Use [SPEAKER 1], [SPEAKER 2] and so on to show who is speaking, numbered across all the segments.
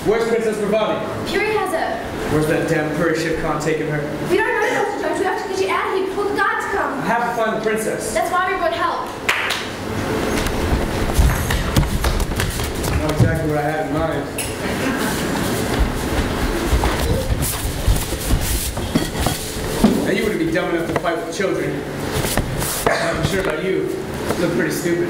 [SPEAKER 1] Where's Princess Bravani?
[SPEAKER 2] Fury has her.
[SPEAKER 1] Where's that damn Puri ship con taking her?
[SPEAKER 2] We don't know, Dr. Jones. We have to get you out of here before the guards come.
[SPEAKER 1] I have to find the princess.
[SPEAKER 2] That's why we brought help.
[SPEAKER 1] I know exactly what I had in mind. Now you wouldn't be dumb enough to fight with children. I'm sure about you. You look pretty stupid.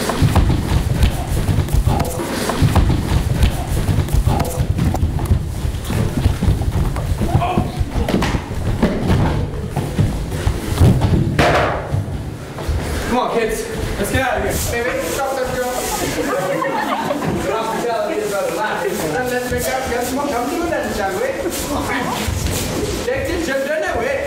[SPEAKER 1] Come on, kids. Let's get out of here.
[SPEAKER 3] Baby, stop that girl.
[SPEAKER 1] The hospitality is rather lacking.
[SPEAKER 3] Then let's make our guests more comfortable then, shall we? Take the children away.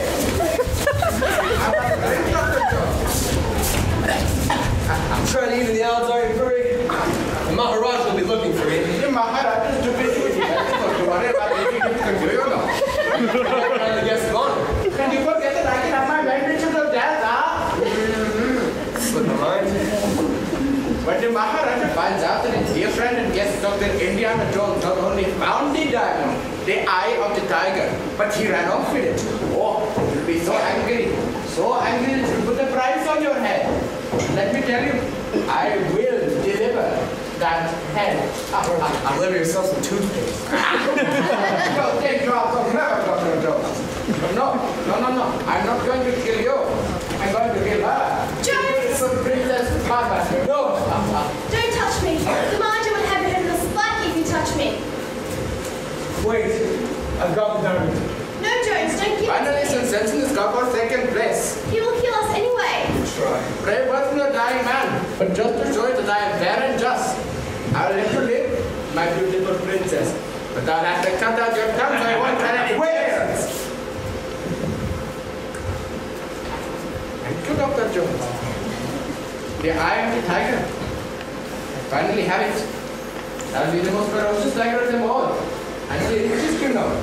[SPEAKER 1] I'm trying to even the odds, are you, Puri? The Maharaj will be looking for me.
[SPEAKER 3] The Maharaj is too busy with his head. Don't worry about anything you can do, you know.
[SPEAKER 1] I'm the guest of honor.
[SPEAKER 3] Can you forget that I can have my benefits of death, huh?
[SPEAKER 1] Slip my mind.
[SPEAKER 3] But the Maharaja finds out that his dear friend and guest Dr. Indiana Jones not only found the diamond, the eye of the tiger, but he ran off with it. Oh, he'll be so angry that he'll put a price on your head. Let me tell you, I will deliver that head.
[SPEAKER 1] Deliver yourself some toothpaste.
[SPEAKER 3] Don't take drops of never, Dr. Jones. No. I'm not going to kill you. I'm going to kill her.
[SPEAKER 2] Jones!
[SPEAKER 3] Some princess mama. No.
[SPEAKER 2] Don't touch me. The Major would have your head in a spike if you touch me.
[SPEAKER 1] Wait, I've got the diamond.
[SPEAKER 2] No, Jones, don't give it
[SPEAKER 3] Finally,
[SPEAKER 2] to me.
[SPEAKER 3] some sense in this got for second place.
[SPEAKER 2] He will kill us anyway.
[SPEAKER 1] Try.
[SPEAKER 3] Brave words from a dying man, but just to show you that I am fair and just, I'll let you live, my beautiful princess. But I'll have to cut out your tongue so I won't tell any words. Thank you, Dr. Jones. The eye of the tiger. I finally have it. That'll be the most ferocious tiger of them all. And the richest, you know.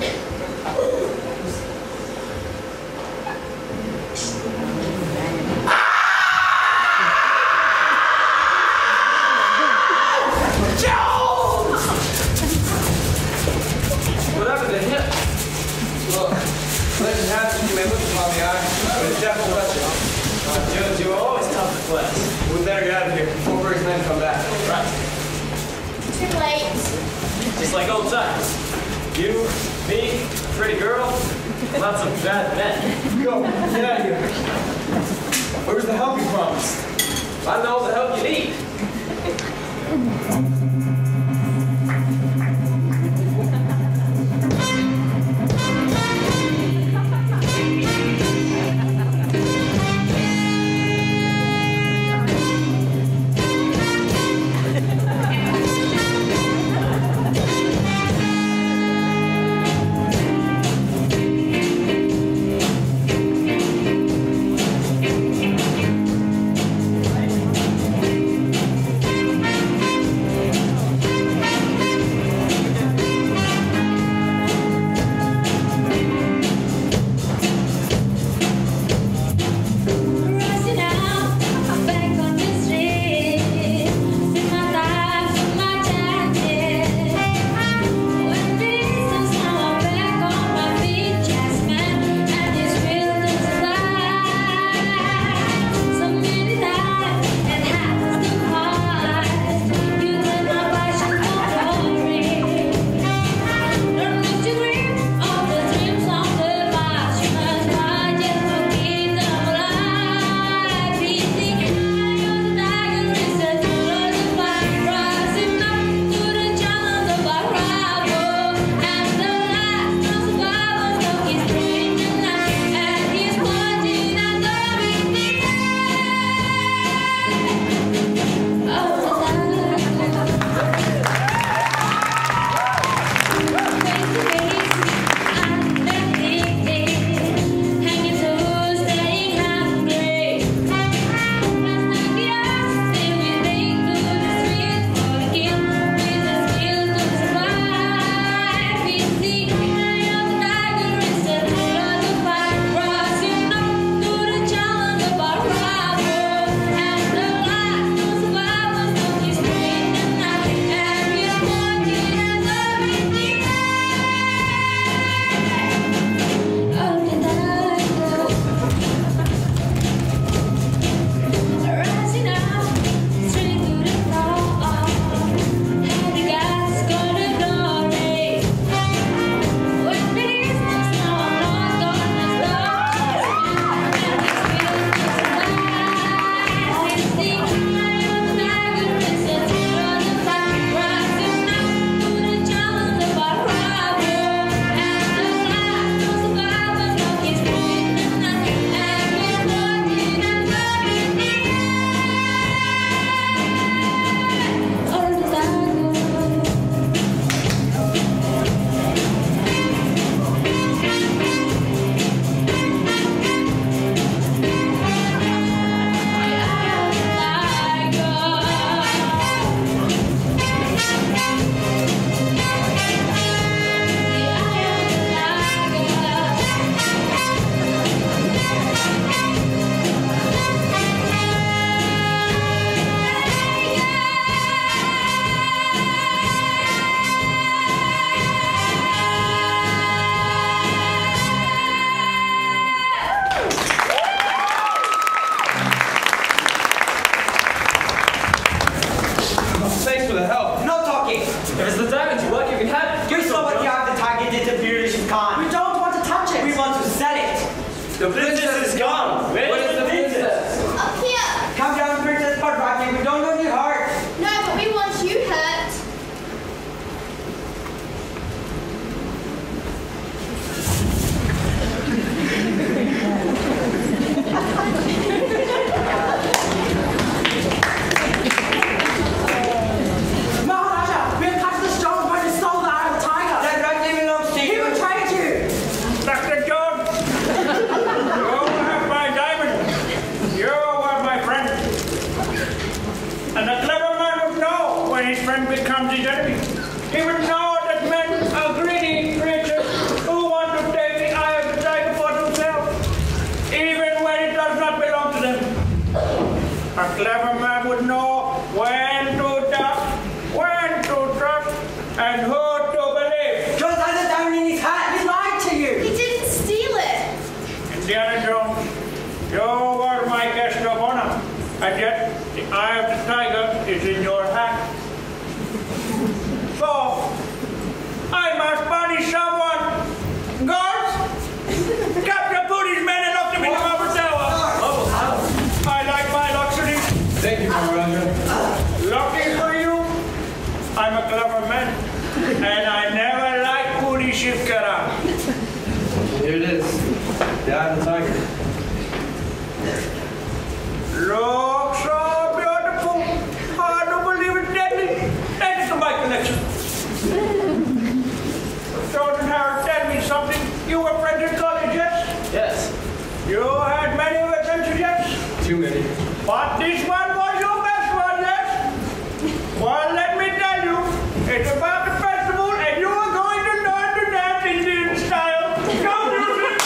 [SPEAKER 1] Whatever the hip. Look, legend has it you may look upon the eye, but it's death will let you. Jones, you are always tough to flex. We better get out of here before Bird's men come back.
[SPEAKER 4] Right.
[SPEAKER 2] Too late.
[SPEAKER 4] Just like old times. You, me, pretty girl, lots of bad men.
[SPEAKER 1] Go, get out of here. Where's the help you promised?
[SPEAKER 4] I know the help you need. If it's the diamond you want, you can have it.
[SPEAKER 5] You saw what the Eye of the Tiger did to Beauty Khan. We don't want to touch it. We want to sell it.
[SPEAKER 4] The princess is gone. Where is the princess?
[SPEAKER 2] Up here.
[SPEAKER 5] Come down, Princess, but Rocky, we don't want you hurt.
[SPEAKER 2] No, but we want you hurt.
[SPEAKER 5] Maharaja, we have touched the stone where he stole the Eye of the Tiger. That rightly belongs to you. He betrayed you.
[SPEAKER 6] Dr. John, you have my diamond. You are my friend. And a clever man would know when his friend becomes his enemy. He would know that men are greedy creatures who want to take the Eye of the Tiger for themselves, even when it does not belong to them. A clever man would know when to doubt, when to trust, and who to believe.
[SPEAKER 5] John has the diamond in his hat. He lied to you.
[SPEAKER 2] He didn't steal it.
[SPEAKER 6] Indiana Jones, you were my guest of honor, and yet the Eye of the Tiger is in your hat. So, I must punish someone. Guards, capture Booty's men and lock them in the marble tower. I like my luxury.
[SPEAKER 1] Thank you, Maharaja.
[SPEAKER 6] Lucky for you, I'm a clever man, and I never like Booty Shivkara.
[SPEAKER 1] Here it is. The Eye of the Tiger.
[SPEAKER 6] Looks so beautiful. Hard to believe it's deadly. Thanks to my collection. Sergeant Howard, tell me something. You were friends in college, yes?
[SPEAKER 4] Yes.
[SPEAKER 6] You had many adventures, yes?
[SPEAKER 1] Too many.
[SPEAKER 6] But this one was your best one, yes? Well, let me tell you, it's about the festival, and you are going to learn to dance Indian style. Come music!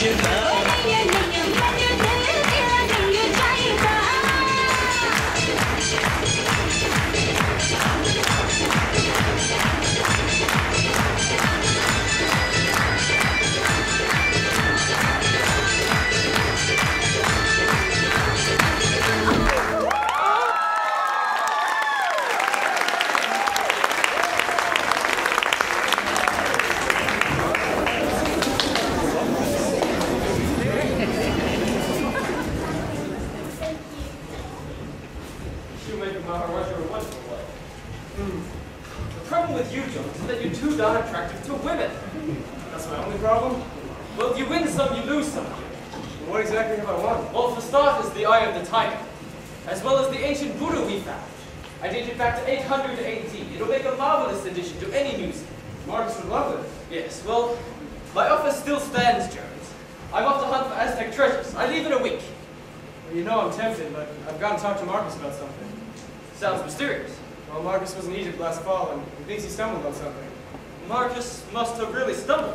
[SPEAKER 4] Marcus must have really stumbled.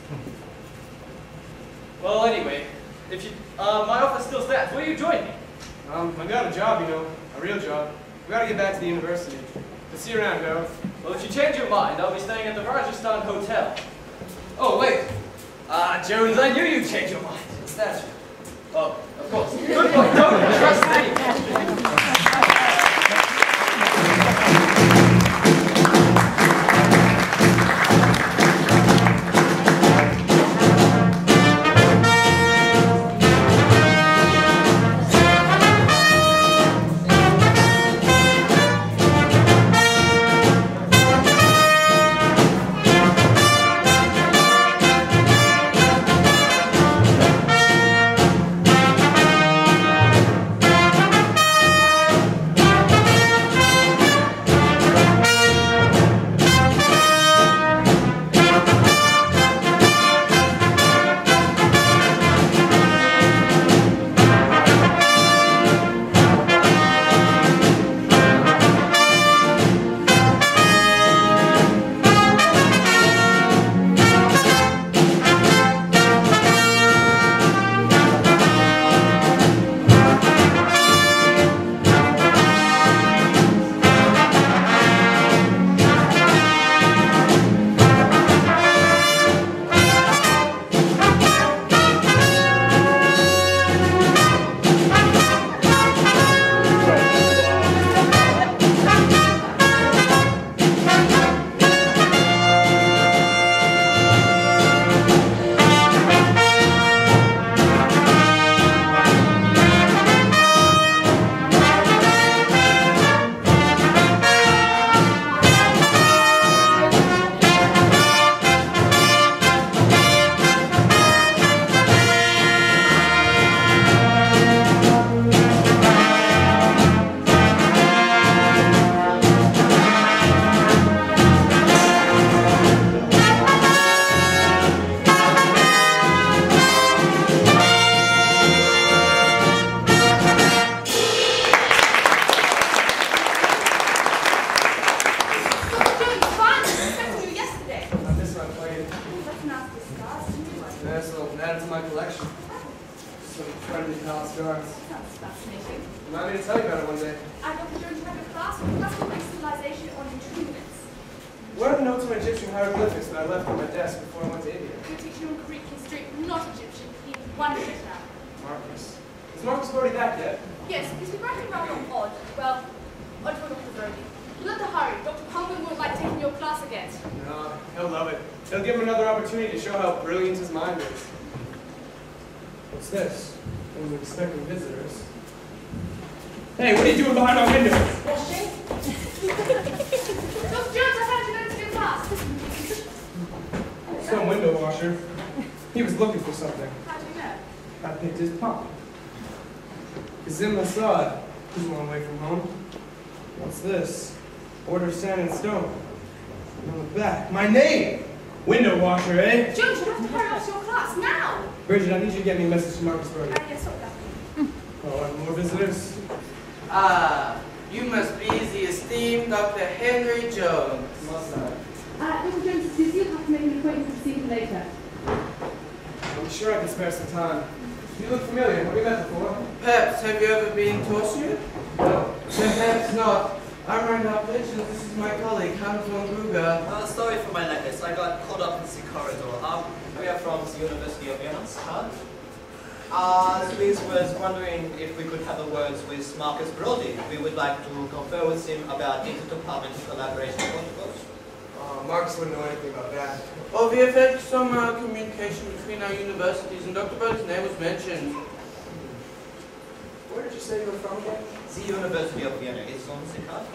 [SPEAKER 4] Well, anyway, if you, my office still stands. Will you join me?
[SPEAKER 1] I got a job, you know, a real job. We gotta get back to the university. But see you around, Joe.
[SPEAKER 4] Well, if you change your mind, I'll be staying at the Rajasthan Hotel.
[SPEAKER 1] Oh, wait.
[SPEAKER 4] Jones, I knew you'd change your mind. That's right. Oh, of course. Good boy, don't trust me.
[SPEAKER 1] My name! Window washer, eh?
[SPEAKER 2] George, you have to hurry off to your class, now!
[SPEAKER 1] Bridget, I need you to get me a message from Marcus Brody.
[SPEAKER 2] Yes, okay.
[SPEAKER 1] Oh, more visitors?
[SPEAKER 3] You must be the esteemed Dr. Henry Jones.
[SPEAKER 2] Dr. Jones is busy. You'll have to make an appointment to see him later.
[SPEAKER 1] I'm sure I can spare some time. You look familiar. Have we met before?
[SPEAKER 5] Perhaps, have you ever been to Austria?
[SPEAKER 1] No.
[SPEAKER 5] Then perhaps not. I'm running out pensions. This is my colleague, Hans von Gruger.
[SPEAKER 4] Sorry for my lateness. I got caught up in the corridor. We are from the University of Vienna. Liz was wondering if we could have a word with Marcus Brody. We would like to confer with him about interdepartmental collaboration protocols.
[SPEAKER 1] Marcus wouldn't know anything about that.
[SPEAKER 5] Oh, we have had some communication between our universities, and Dr. Brody's name was mentioned.
[SPEAKER 1] Where did you say you were from again?
[SPEAKER 4] The University of Vienna. It's on the card.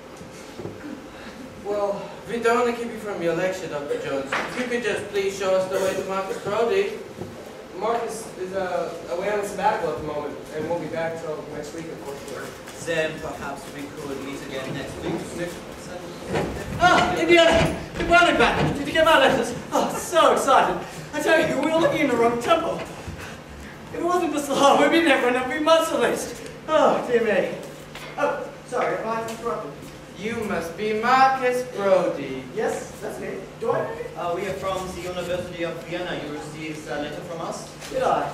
[SPEAKER 5] Well, we don't want to keep you from your lecture, Dr. Jones. If you could just please show us the way to Marcus Brody.
[SPEAKER 1] Marcus is away on a sabbatical at the moment, and won't be back till next week, unfortunately.
[SPEAKER 4] Then perhaps we could meet again next week.
[SPEAKER 7] Indiana! You're running back! Did you get my letters? Oh, so excited! I tell you, we were looking in the wrong temple. If it wasn't for Salah, we'd be never enough be months at least. Oh, dear me. Oh, sorry, if I interrupted.
[SPEAKER 5] You must be Marcus Brody.
[SPEAKER 7] Yes, that's me. Do I?
[SPEAKER 4] We are from the University of Vienna. You received a letter from us?
[SPEAKER 7] Did I?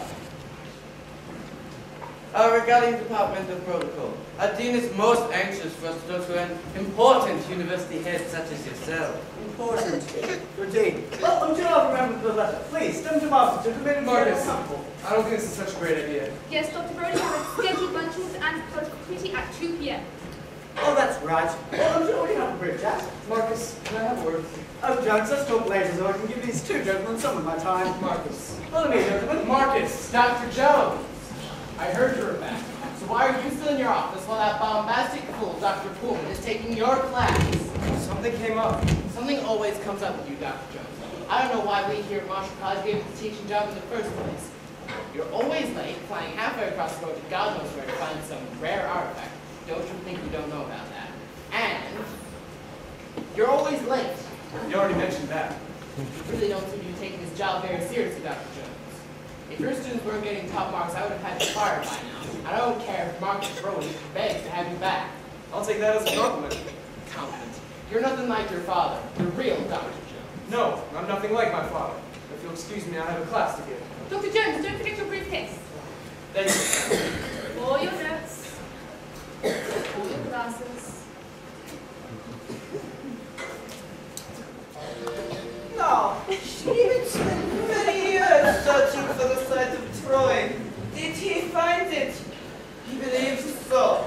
[SPEAKER 5] Regarding Departmental Protocol, our dean is most anxious for us to talk to an important university head such as yourself.
[SPEAKER 7] Important. Your dean. Well, until I remember the letter, please, send to Marcus to commit
[SPEAKER 1] Marcus, I don't think this is such a great idea.
[SPEAKER 2] Yes, Dr. Brody has a scheduled luncheons and protocol committee at 2 p.m.
[SPEAKER 7] Oh, that's right. Well, I'm sure we have a brief chat.
[SPEAKER 1] Marcus, can I have a word with you?
[SPEAKER 7] Oh, Jones, let's talk later so I can give these two gentlemen some of my time.
[SPEAKER 1] Marcus.
[SPEAKER 7] Follow me, gentlemen.
[SPEAKER 3] Marcus, Dr. Jones. I heard you were back. So why are you still in your office while that bombastic fool, Dr. Pullman, is taking your class?
[SPEAKER 1] Something came up.
[SPEAKER 3] Something always comes up with you, Dr. Jones. I don't know why we here at Marshall College gave you the teaching job in the first place. You're always late, flying halfway across the road to God knows where to find some rare artifact. Don't you think we don't know about that? And you're always late.
[SPEAKER 1] You already mentioned that.
[SPEAKER 3] You really don't seem to be taking this job very seriously, Dr. Jones. If your students weren't getting top marks, I would have had you fired by now. I don't care if Marcus Brody begs to have you back.
[SPEAKER 1] I'll take that as a compliment.
[SPEAKER 3] Compliment. You're nothing like your father, the real Dr. Jones.
[SPEAKER 1] No, I'm nothing like my father. If you'll excuse me, I have a class to give.
[SPEAKER 2] Dr. Jones, don't forget your briefcase.
[SPEAKER 1] Thank you.
[SPEAKER 2] All your notes. All your glasses.
[SPEAKER 5] No, she even spent many years searching for the site of Troy. Did he find it? He believes so.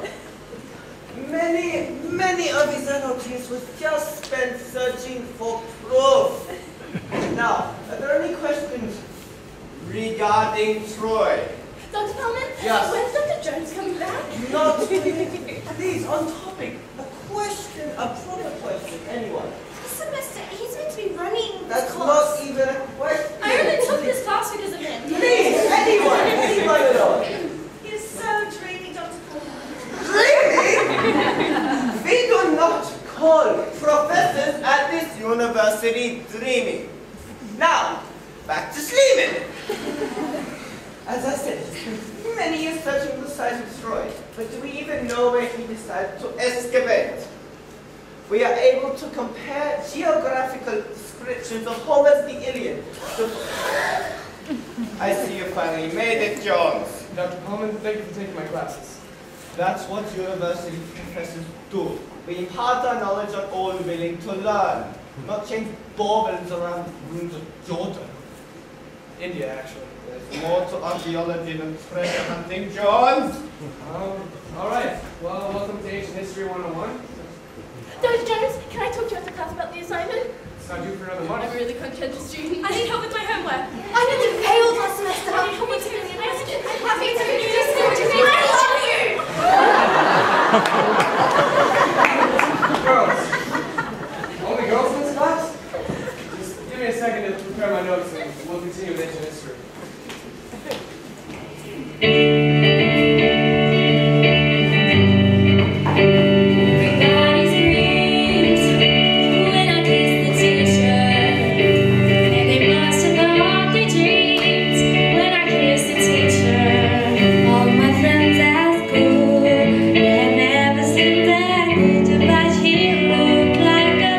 [SPEAKER 5] Many of his energies was just spent searching for proof. Now, are there any questions regarding Troy?
[SPEAKER 2] Dr. Pullman?
[SPEAKER 5] Yes.
[SPEAKER 2] When's Dr. Jones coming back?
[SPEAKER 5] Not please, on topic. A question, a proper question, anyone.
[SPEAKER 2] This semester, he's meant to be running
[SPEAKER 5] That's
[SPEAKER 2] this course.
[SPEAKER 5] not even a question.
[SPEAKER 2] I only took this class because of him.
[SPEAKER 5] Please, anyone at all.
[SPEAKER 2] He's so dreamy, Dr. Pullman.
[SPEAKER 5] Dreaming? We do not call professors at this university dreaming. Now, back to Sleeman. As I said, many years searching the site of Troy, but do we even know where he decided to excavate? We are able to compare geographical descriptions of Homer's The Iliad. I see you finally made it, Jones.
[SPEAKER 1] Dr. Pullman, thank you for taking my classes.
[SPEAKER 5] That's what university professors do. We impart our knowledge on all willing to learn, not change baubles around ruins of Jordan.
[SPEAKER 1] India, actually.
[SPEAKER 5] There's more to archaeology than treasure hunting, Jones.
[SPEAKER 1] All right. Well, welcome to Ancient History 101.
[SPEAKER 2] Dr. Jones, can I talk to you after class about the assignment?
[SPEAKER 1] It's not due for another
[SPEAKER 2] I'm
[SPEAKER 1] month.
[SPEAKER 2] a really conscientious student. I need help with my homework. I nearly failed last semester. I need help with the university. I'm happy to introduce you to me. I love you!
[SPEAKER 1] Girls. Only girls in this class? Just give me a second to prepare my notes and we'll continue with ancient history.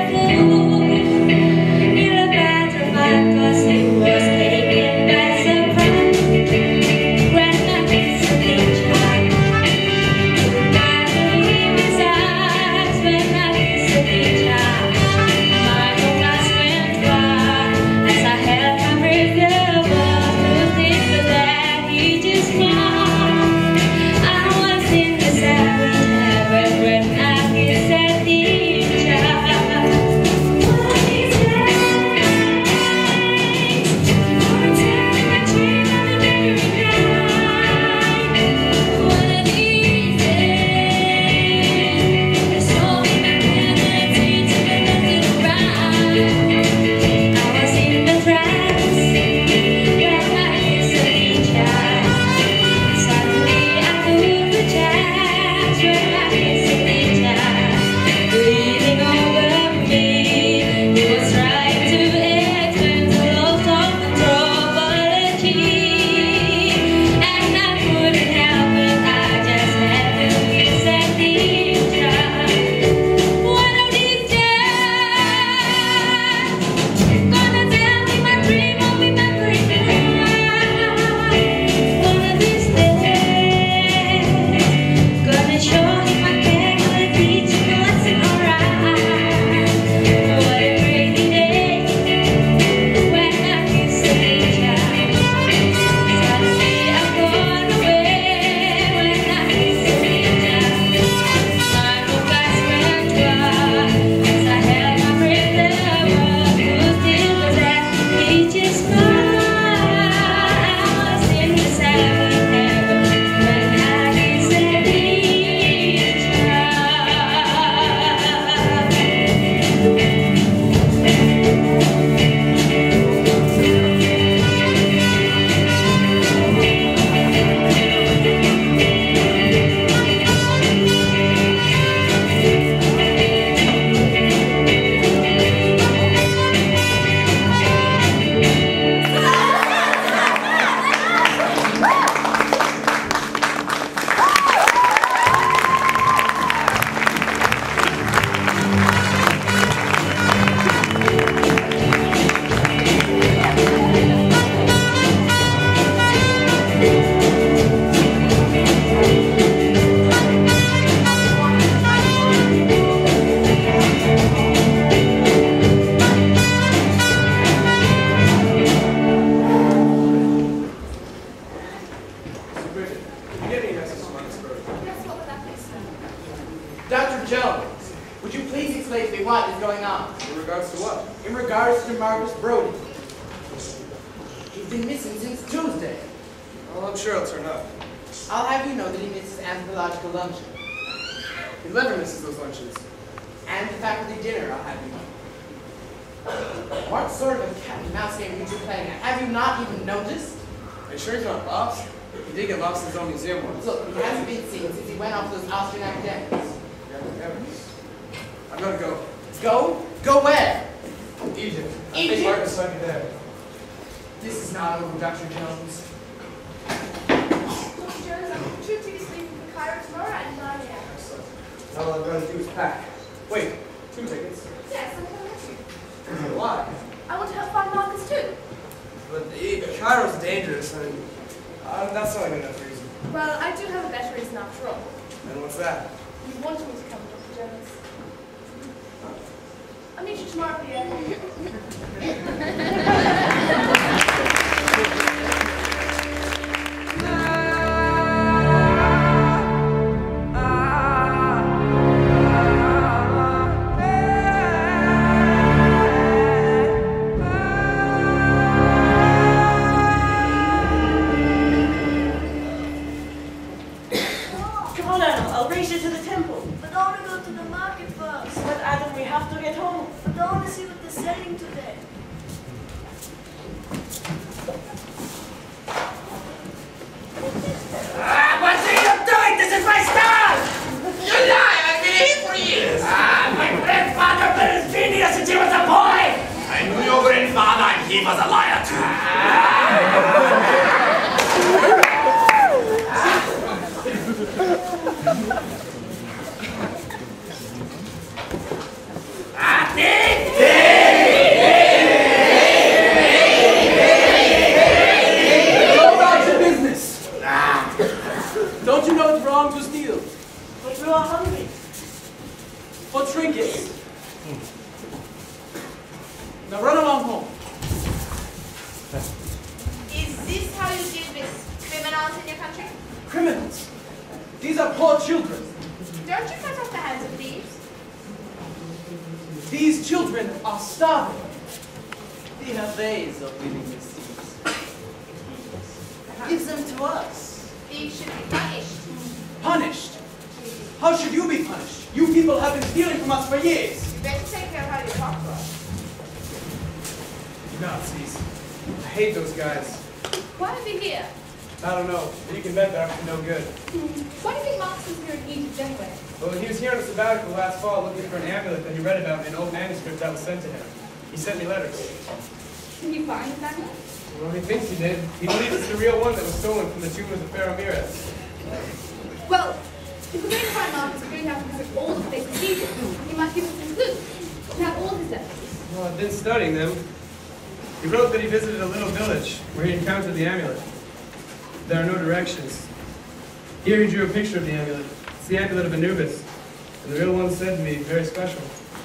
[SPEAKER 8] He was taken by surprise.
[SPEAKER 3] regards to Marcus Brody. He's been missing since Tuesday.
[SPEAKER 1] Well, I'm sure he'll turn up.
[SPEAKER 3] I'll have you know that he misses anthropological luncheon.
[SPEAKER 1] He never misses those lunches.
[SPEAKER 3] And the faculty dinner, I'll have you know. What sort of a cat and mouse game are you two playing at? Have you not even noticed?
[SPEAKER 1] Are you sure he's not lost? He did get lost in his own museum once.
[SPEAKER 3] Look, he hasn't been seen since he went off those Austrian academics.
[SPEAKER 1] I've got to go.
[SPEAKER 3] Go? Go where?
[SPEAKER 1] Egypt. I
[SPEAKER 3] Egypt?
[SPEAKER 1] think Marcus might be there.
[SPEAKER 3] This is not over, Dr. Jones.
[SPEAKER 2] Dr. Jones, I'm due to be sleeping in Cairo tomorrow at 9 a.m.
[SPEAKER 1] All I've got to do is pack. Wait, 2 tickets?
[SPEAKER 2] Yes, I'm coming with you.
[SPEAKER 1] Why?
[SPEAKER 2] I want to help find Marcus too.
[SPEAKER 1] But Cairo's dangerous, and that's not a good enough reason.
[SPEAKER 2] Well, I do have a better reason after all.
[SPEAKER 1] And what's that?
[SPEAKER 2] You wanted me to come, Dr. Jones. I'll meet you tomorrow, Pierre.
[SPEAKER 7] Come on, Adam, I'll race you to the temple.
[SPEAKER 8] But I want to go to the market first.
[SPEAKER 7] But Adam, we have to get home.
[SPEAKER 8] But I want to see what they're selling today.
[SPEAKER 3] What are you doing? This is my style! You lie! I've been here for years! My grandfather built his genius since he was a boy! I knew your grandfather and he was a liar too.
[SPEAKER 7] Go about your business. Don't you know it's wrong to steal? But we are hungry. For trinkets. Now run along home.
[SPEAKER 2] Is this how you deal with criminals in your country?
[SPEAKER 7] Criminals. These are poor children.
[SPEAKER 2] Don't you cut off the hands of thieves?
[SPEAKER 7] These children are starving. They have ways of winning these thieves. Give them to us.
[SPEAKER 2] Thieves should be punished.
[SPEAKER 7] Punished? How should you be punished? You people have been stealing from us for years.
[SPEAKER 2] You better take care of how you talk to us.
[SPEAKER 1] Nazis. I hate those guys.
[SPEAKER 2] Why are they here?
[SPEAKER 1] I don't know, but you can bet they're up to no good.
[SPEAKER 2] Why do you think Marcus is here in Egypt anyway?
[SPEAKER 1] Well, he was here on a sabbatical last fall looking for an amulet that he read about in an old manuscript that was sent to him. He sent me letters.
[SPEAKER 2] Can you find his amulet?
[SPEAKER 1] Well, he thinks he did. He believes it's the real one that was stolen from the tomb of the Pharaoh Meres.
[SPEAKER 2] Well, if we're going to find Marcus, we're going to have to visit all the places in Egypt. He might give us some clues. We have all his letters.
[SPEAKER 1] Well, I've been studying them. He wrote that he visited a little village where he encountered the amulet. There are no directions. Here he drew a picture of the amulet. It's the Amulet of Anubis. And the real one said to me, very special.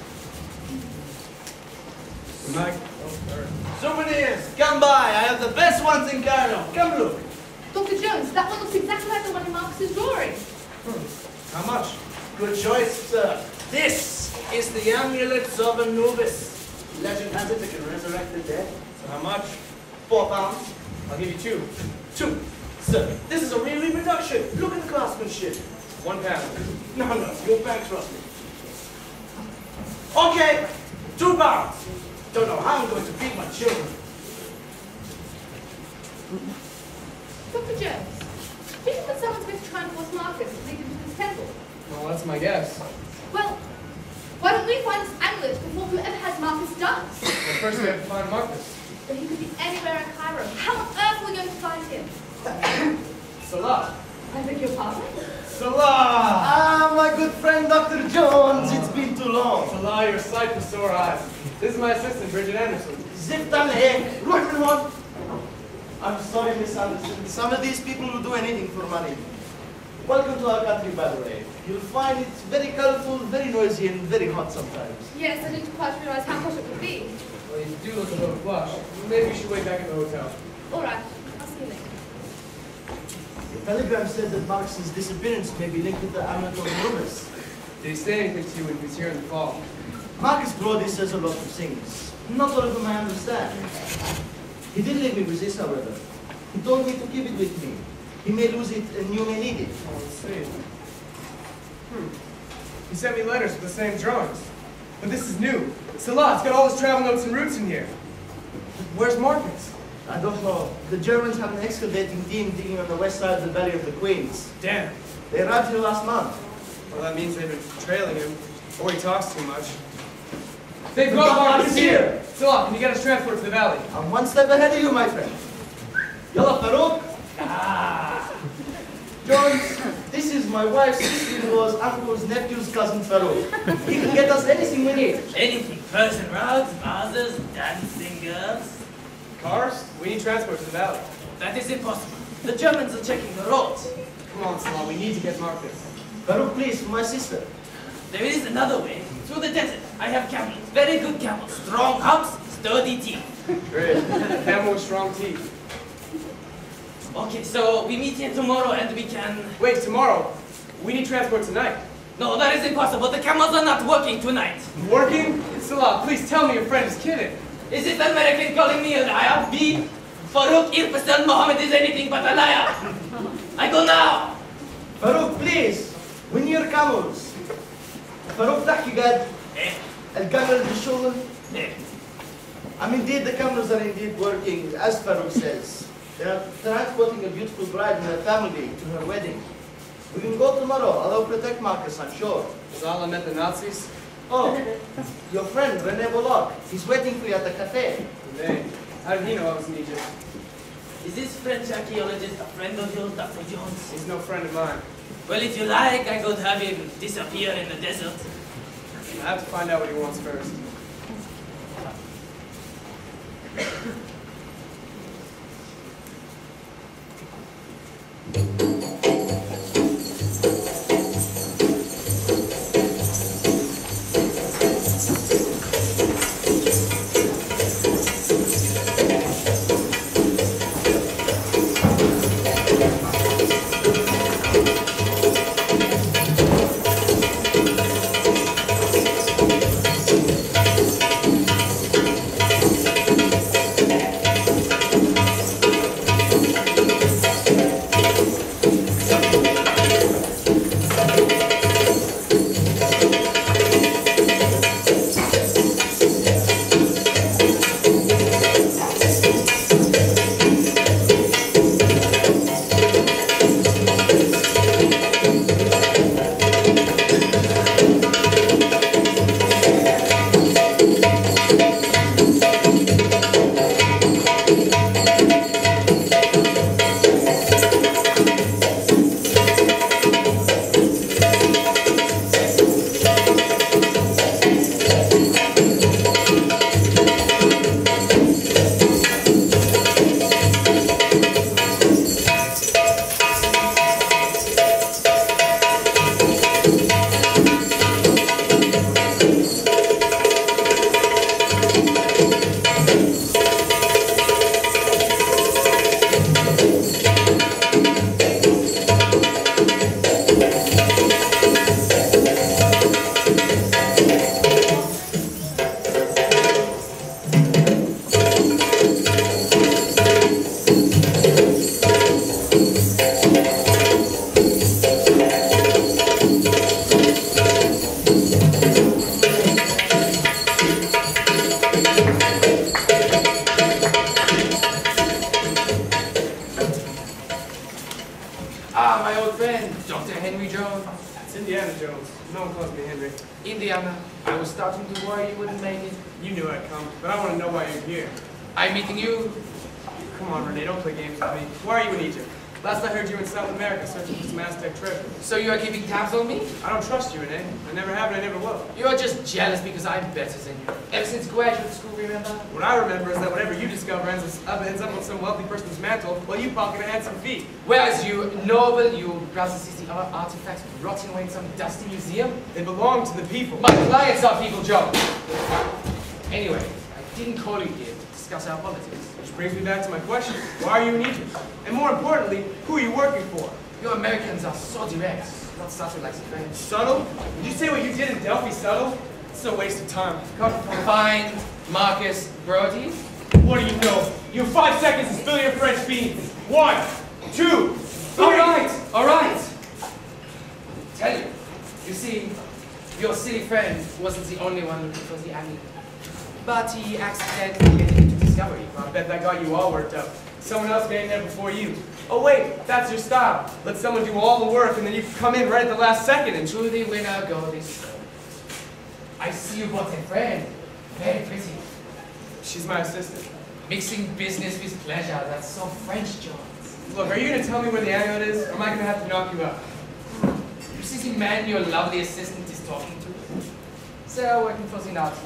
[SPEAKER 5] Souvenirs, come by. I have the best ones in Cairo. Come look.
[SPEAKER 2] Dr. Jones, that one looks exactly like the one in Marcus's drawing.
[SPEAKER 1] How much?
[SPEAKER 5] Good choice, sir. This is the Amulet of Anubis. Legend has it can resurrect the dead.
[SPEAKER 1] So how much?
[SPEAKER 5] £4.
[SPEAKER 1] I'll give you 2.
[SPEAKER 5] 2. Sir, this is a real reproduction. Look at the craftsmanship.
[SPEAKER 1] £1.
[SPEAKER 5] No, you'll bankrupt me. Okay, £2. Don't know how I'm going to feed my children.
[SPEAKER 2] Dr. Jones, do you think that someone's going to try and force Marcus to lead him to this temple?
[SPEAKER 1] Well, that's my guess.
[SPEAKER 2] Well, why don't we find this amulet before whoever has Marcus does?
[SPEAKER 1] Well, first we have to find Marcus.
[SPEAKER 2] But he could be anywhere in Cairo. How on earth are we going to find him?
[SPEAKER 1] Salah.
[SPEAKER 2] I beg your pardon?
[SPEAKER 1] Salah!
[SPEAKER 5] Ah, my good friend Dr. Jones, it's been too long.
[SPEAKER 1] Salah, your sight for sore eyes. This is my assistant, Bridget Anderson.
[SPEAKER 5] Ziftan here, Ruckman. I'm sorry, Miss Anderson. Some of these people will do anything for money. Welcome to our country, by the way. You'll find it's very colorful, very noisy, and very hot sometimes.
[SPEAKER 2] Yes, I didn't quite realize how hot it would be.
[SPEAKER 1] Well, you do look a little flushed. Maybe you should wait back at the hotel.
[SPEAKER 2] All right, I'll see you later.
[SPEAKER 5] The telegram said that Marcus's disappearance may be linked with the Amulet of Anubis.
[SPEAKER 1] Did he say anything to you when he was here in the fall?
[SPEAKER 5] Marcus Brody says a lot of things.
[SPEAKER 9] Not all of them I understand. He did leave me with this, however. He told me to keep it with me. He may lose it and you may need it.
[SPEAKER 1] Oh, let's see. He sent me letters with the same drawings. But this is new. It's a lot. It's got all his travel notes and routes in here. Where's Marcus?
[SPEAKER 9] I don't know. The Germans have an excavating team digging on the west side of the Valley of the Queens.
[SPEAKER 1] Damn.
[SPEAKER 9] They arrived here last month.
[SPEAKER 1] Well, that means they've been trailing him. Or he talks too much.
[SPEAKER 4] They've got Marcus here!
[SPEAKER 1] Salah, can you get us transport to the valley?
[SPEAKER 9] I'm one step ahead of you, my friend. Yalla, Farouk. Jones, this is my wife's sister-in-law's uncle's nephew's cousin Farouk. He can get us anything we need.
[SPEAKER 10] Anything. Persian rugs, vases, dancing girls.
[SPEAKER 1] Cars? We need transport to the valley.
[SPEAKER 10] That is impossible. The Germans are checking the roads.
[SPEAKER 1] Come on, Salah, we need to get Marcus.
[SPEAKER 9] Farouk, please, for my sister.
[SPEAKER 10] There is another way. Through the desert. I have camels. Very good camels. Strong humps, sturdy teeth.
[SPEAKER 1] Great. Camel with strong teeth.
[SPEAKER 10] Okay, so we meet here tomorrow and we can...
[SPEAKER 1] Wait, tomorrow? We need transport tonight.
[SPEAKER 10] No, that is impossible. The camels are not working tonight.
[SPEAKER 1] Working? Salah, please tell me your friend is kidding.
[SPEAKER 10] Is this American calling me a liar? B. Farouk Irfasal Mohammed is anything but a liar. I go now.
[SPEAKER 9] Farouk, please. Win your camels. Farouk, تحكي قد الكامل بالشغل. Indeed, the cameras are indeed working, as Farouk says. They are transporting a beautiful bride and her family to her wedding. We can go tomorrow. Allah will protect Marcus, I'm sure.
[SPEAKER 1] Has Allah met the Nazis?
[SPEAKER 9] Oh, your friend, René Bollock. He's waiting for you at the cafe.
[SPEAKER 1] Hey, how did he know I was in Egypt?
[SPEAKER 10] Is this French archaeologist a friend of yours, Dr. Jones?
[SPEAKER 1] He's no friend of mine.
[SPEAKER 10] Well, if you like, I could have him disappear in the desert.
[SPEAKER 1] I have to find out what he wants first. Indiana Jones. No one calls me Henry.
[SPEAKER 4] Indiana, I was starting to worry you wouldn't make it.
[SPEAKER 1] You knew I'd come, but I want to know why you're here.
[SPEAKER 4] I'm meeting you.
[SPEAKER 1] Come on, Renee, don't play games with me. Why are you in Egypt? Last I heard you were in South America searching for some Aztec treasure.
[SPEAKER 4] So you are keeping tabs on me?
[SPEAKER 1] I don't trust you, Renee. I never have and I never will.
[SPEAKER 4] You are just jealous because I'm better than you. Ever since graduate school, remember?
[SPEAKER 1] What I remember is that whatever you discover ends up on some wealthy person's mantle while you pocket a handsome fee.
[SPEAKER 4] Whereas you, noble, you browse the other artifacts rotting away in some dusty museum.
[SPEAKER 1] They belong to the people.
[SPEAKER 4] My clients are people, Joe. Anyway, I didn't call you here to discuss our politics.
[SPEAKER 1] Which brings me back to my question. Why are you in Egypt? And more importantly, who are you working for?
[SPEAKER 4] You Americans are so direct, not subtle like the French.
[SPEAKER 1] Subtle? Did you say what you did in Delphi subtle? It's a waste of time.
[SPEAKER 10] Find Marcus Brody.
[SPEAKER 1] What do you know? You have 5 seconds to spill your French beans. 1, 2, 3.
[SPEAKER 10] All right. Tell you. You see, your silly friend wasn't the only one looking for the amulet. But he accidentally made it into discovery.
[SPEAKER 1] I bet that got you all worked up. Someone else getting there before you. Oh wait, that's your style. Let someone do all the work and then you come in right at the last second and...
[SPEAKER 10] To the winner go this way. I see you brought a friend. Very pretty.
[SPEAKER 1] She's my assistant.
[SPEAKER 10] Mixing business with pleasure. That's so French, Jones.
[SPEAKER 1] Look, are you going to tell me where the amulet is, or am I going to have to knock you out?
[SPEAKER 10] You see the man your lovely assistant is talking to? So, working for the Nazis.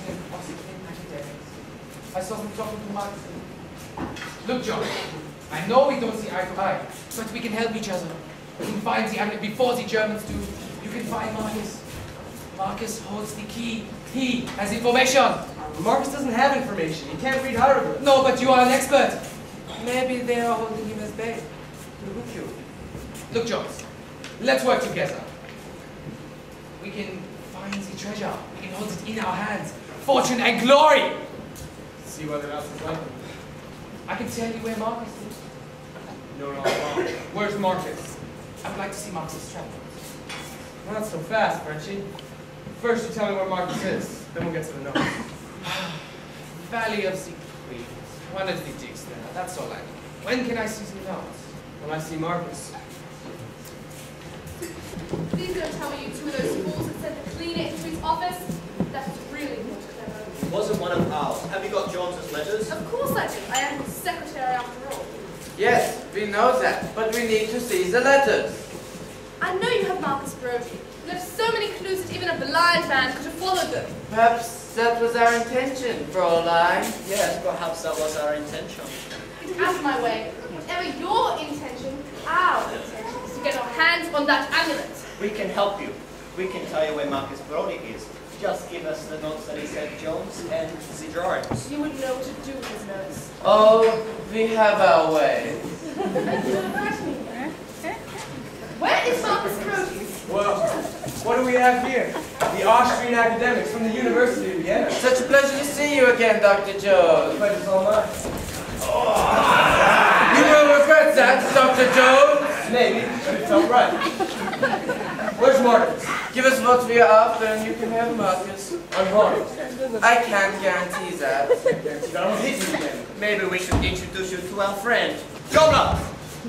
[SPEAKER 10] I saw them talking to Marcus. Look, John, I know we don't see eye to eye, but we can help each other. We can find the amulet before the Germans do. You can find Marcus. Marcus holds the key. He has information.
[SPEAKER 1] Marcus doesn't have information. He can't read hieroglyphs.
[SPEAKER 10] No, but you are an expert. Maybe they are holding him as bait. Look, Jones, let's work together. We can find the treasure. We can hold it in our hands. Fortune and glory.
[SPEAKER 1] See whether else is like him.
[SPEAKER 10] I can tell you where Marcus is.
[SPEAKER 1] No, where's Marcus?
[SPEAKER 10] I would like to see Marcus travel.
[SPEAKER 1] Not so fast, Frenchie. First you tell me where Marcus is, then we'll get to the notes.
[SPEAKER 10] Valley of the Queens. One of the digs there. That's all I know. When can I see the notes?
[SPEAKER 1] When I see Marcus.
[SPEAKER 2] Please don't tell me you two of those fools that sent the cleaner into his office. That's really not clever.
[SPEAKER 9] It wasn't one of ours. Have you got Jones's letters?
[SPEAKER 2] Of course I do. I am his secretary after all.
[SPEAKER 3] Yes, we know that, but we need to see the letters.
[SPEAKER 2] I know you have Marcus Brody. You have so many clues that even a blind man could have followed them.
[SPEAKER 3] Perhaps that was our intention, Fräulein.
[SPEAKER 9] Yes, perhaps that was our intention.
[SPEAKER 2] Get out of my way. Whatever your intention, our intention is to get our hands on that amulet.
[SPEAKER 9] We can help you. We can tell you where Marcus Brody is. Just give us the notes that he sent Jones and the drawings.
[SPEAKER 2] You would know what to do with his notes.
[SPEAKER 3] Oh, we have our ways.
[SPEAKER 2] Where is Marcus Brody?
[SPEAKER 1] Well, what do we have here? The Austrian academics from the University of Vienna.
[SPEAKER 3] Such a pleasure to see you again, Dr. Jones.
[SPEAKER 1] The pleasure's all mine.
[SPEAKER 3] You will regret that, Dr. Jones.
[SPEAKER 1] Maybe, but it felt right. Where's Marcus?
[SPEAKER 3] Give us what we are after and you can have Marcus.
[SPEAKER 1] Unharmed.
[SPEAKER 3] I can't guarantee that.
[SPEAKER 1] I don't hit you again.
[SPEAKER 9] Maybe we should introduce you to our friend, Jonah.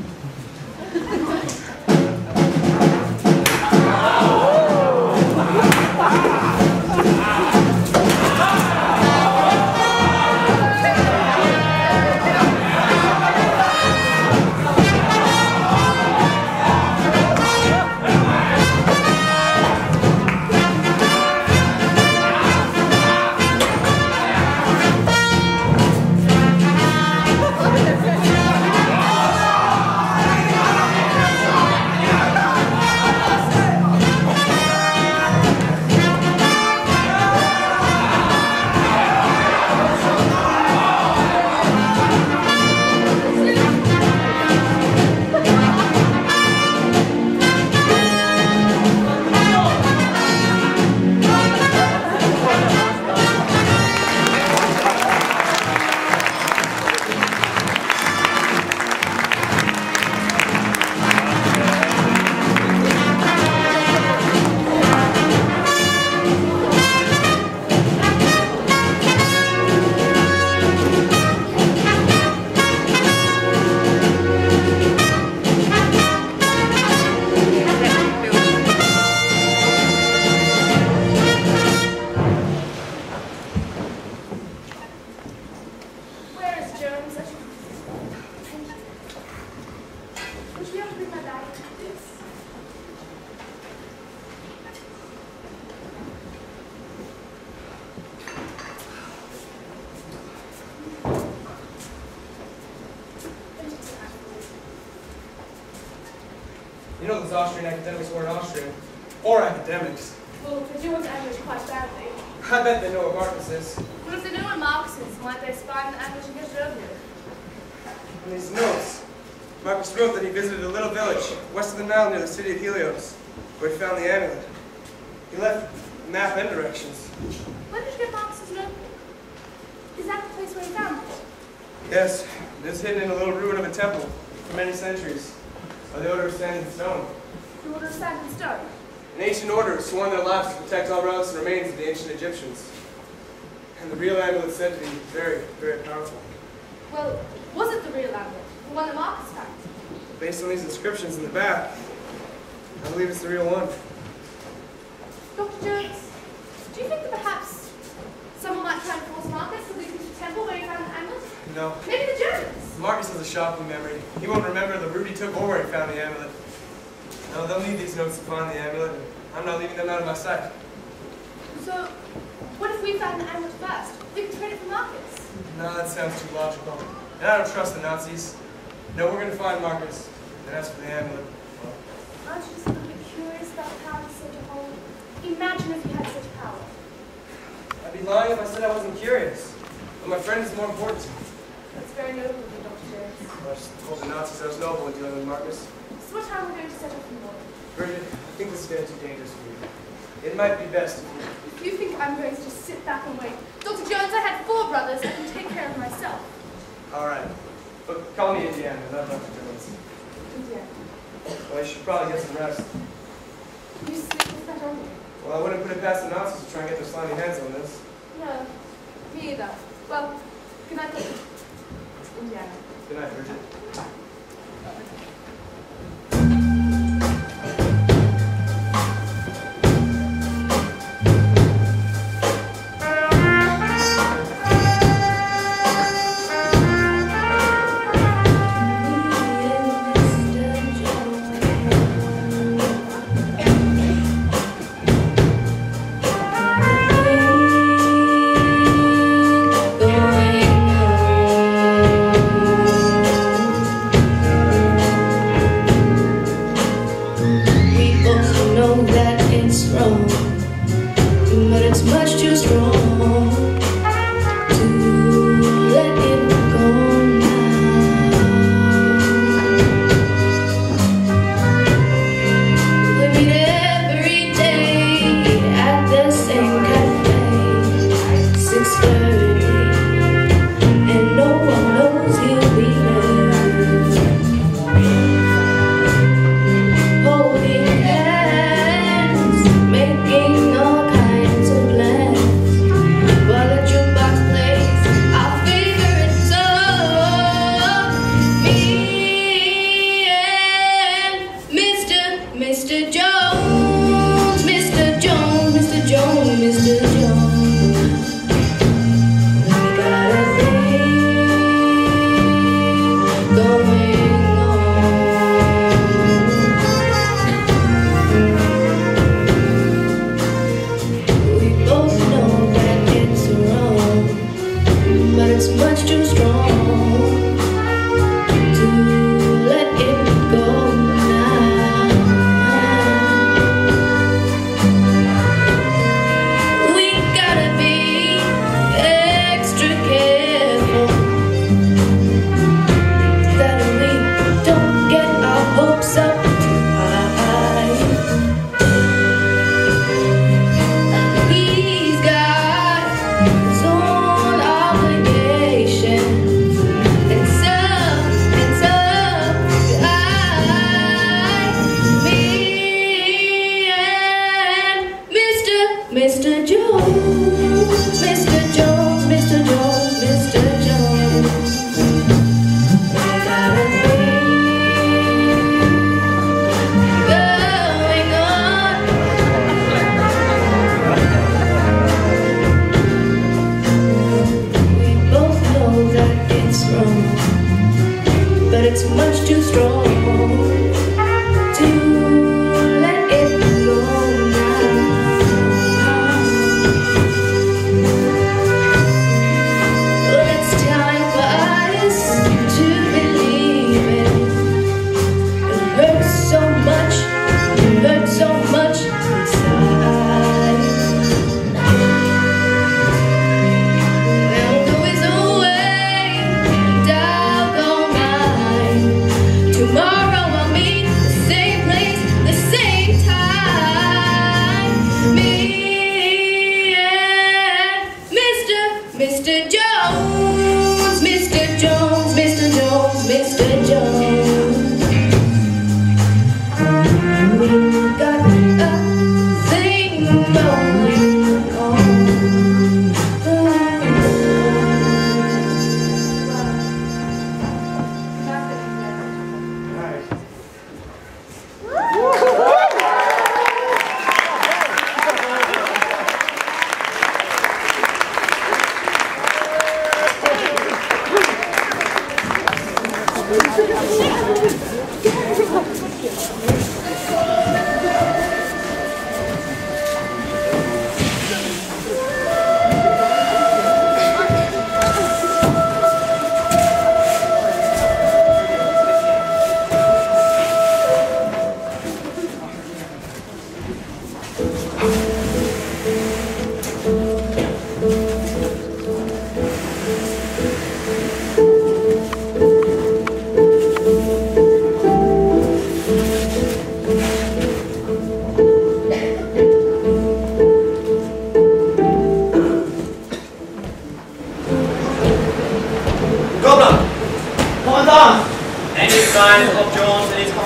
[SPEAKER 1] You know those Austrian academics weren't Austrian. Or academics.
[SPEAKER 2] Well, they do want to English quite badly.
[SPEAKER 1] I bet they know what Marcus is.
[SPEAKER 2] Well, if they know what Marcus is, might they spy on the English and get it over here?
[SPEAKER 1] In these notes, Marcus wrote that he visited a little village west of the Nile near the city of Helios, where he found the amulet. He left map and directions.
[SPEAKER 2] Where did you get Marcus's notebook? Is that the place where he found it?
[SPEAKER 1] Yes, it is hidden in a little ruin of a temple for many centuries, by the order of sand and stone.
[SPEAKER 2] The order of sand and stone?
[SPEAKER 1] An ancient order sworn their lives to protect all relics and remains of the ancient Egyptians. And the real amulet is said to be very, very powerful.
[SPEAKER 2] Well, was it the real amulet? The one that Marcus found?
[SPEAKER 1] Based on these inscriptions in the back, I believe it's the real one.
[SPEAKER 2] Dr. Jones, do you think that perhaps someone might try to force Marcus to leave the temple where he found the amulet?
[SPEAKER 1] No.
[SPEAKER 2] Maybe the Germans?
[SPEAKER 1] Marcus has a shocking memory. He won't remember the route he took or where he found the amulet. No, they'll need these notes to find the amulet, and I'm not leaving them out of my sight.
[SPEAKER 2] So, what if we found the amulet first? We could trade it for Marcus.
[SPEAKER 1] No, that sounds too logical. And I don't trust the Nazis. No, we're going to find Marcus. And as for the amulet, well,
[SPEAKER 2] Aren't you just a little bit curious about the power he's said to hold? Imagine if you had such power.
[SPEAKER 1] I'd be lying if I said I wasn't curious. But my friend is more important to me.
[SPEAKER 2] That's very noble of you, Dr. Jones.
[SPEAKER 1] I just told the Nazis I was noble in dealing with Marcus.
[SPEAKER 2] So what time are we going to set off in the morning?
[SPEAKER 1] Bridget, I think this is getting too dangerous for you. It might be best if you...
[SPEAKER 2] If you think I'm going to just sit back and wait. Dr. Jones, I had 4 brothers. I can take care of myself.
[SPEAKER 1] All right. But call me Indiana, not Dr. Jones.
[SPEAKER 2] Indiana.
[SPEAKER 1] Well, you should probably get some rest.
[SPEAKER 2] You sleep with that on you?
[SPEAKER 1] Well, I wouldn't put it past the Nazis to try and get their slimy hands on this.
[SPEAKER 2] No, me either. Well, good night, Dr. Indiana.
[SPEAKER 1] Good night, Bridget.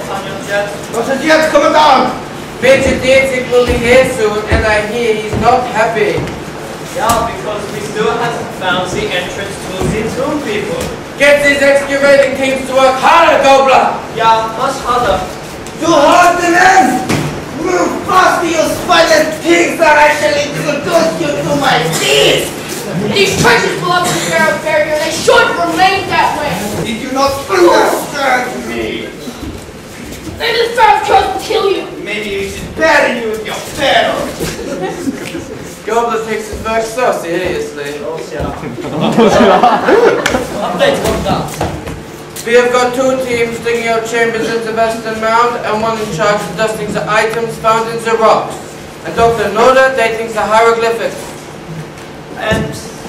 [SPEAKER 5] Dr. Diaz, come down!
[SPEAKER 3] Major Dietrich will be here soon, and I hear he's not happy.
[SPEAKER 11] Yeah, because we still haven't found the entrance to the tomb, people.
[SPEAKER 3] Get these excavating teams to work harder, Gobler!
[SPEAKER 11] Yeah, much harder.
[SPEAKER 5] You heard the men! Move faster, you spineless pigs that actually introduce you to my teeth!
[SPEAKER 2] These treasures belong to the Pharaoh's barrier. They should remain that way.
[SPEAKER 5] Did you not understand me?
[SPEAKER 2] Maybe the Pharaoh's curse will kill you.
[SPEAKER 5] Maybe you should bury you with your pharaoh.
[SPEAKER 3] Gobler takes his work so seriously. We have got 2 teams digging out chambers in the western mound, and 1 in charge of dusting the items found in the rocks. And Dr. Noda dating the hieroglyphics.
[SPEAKER 11] And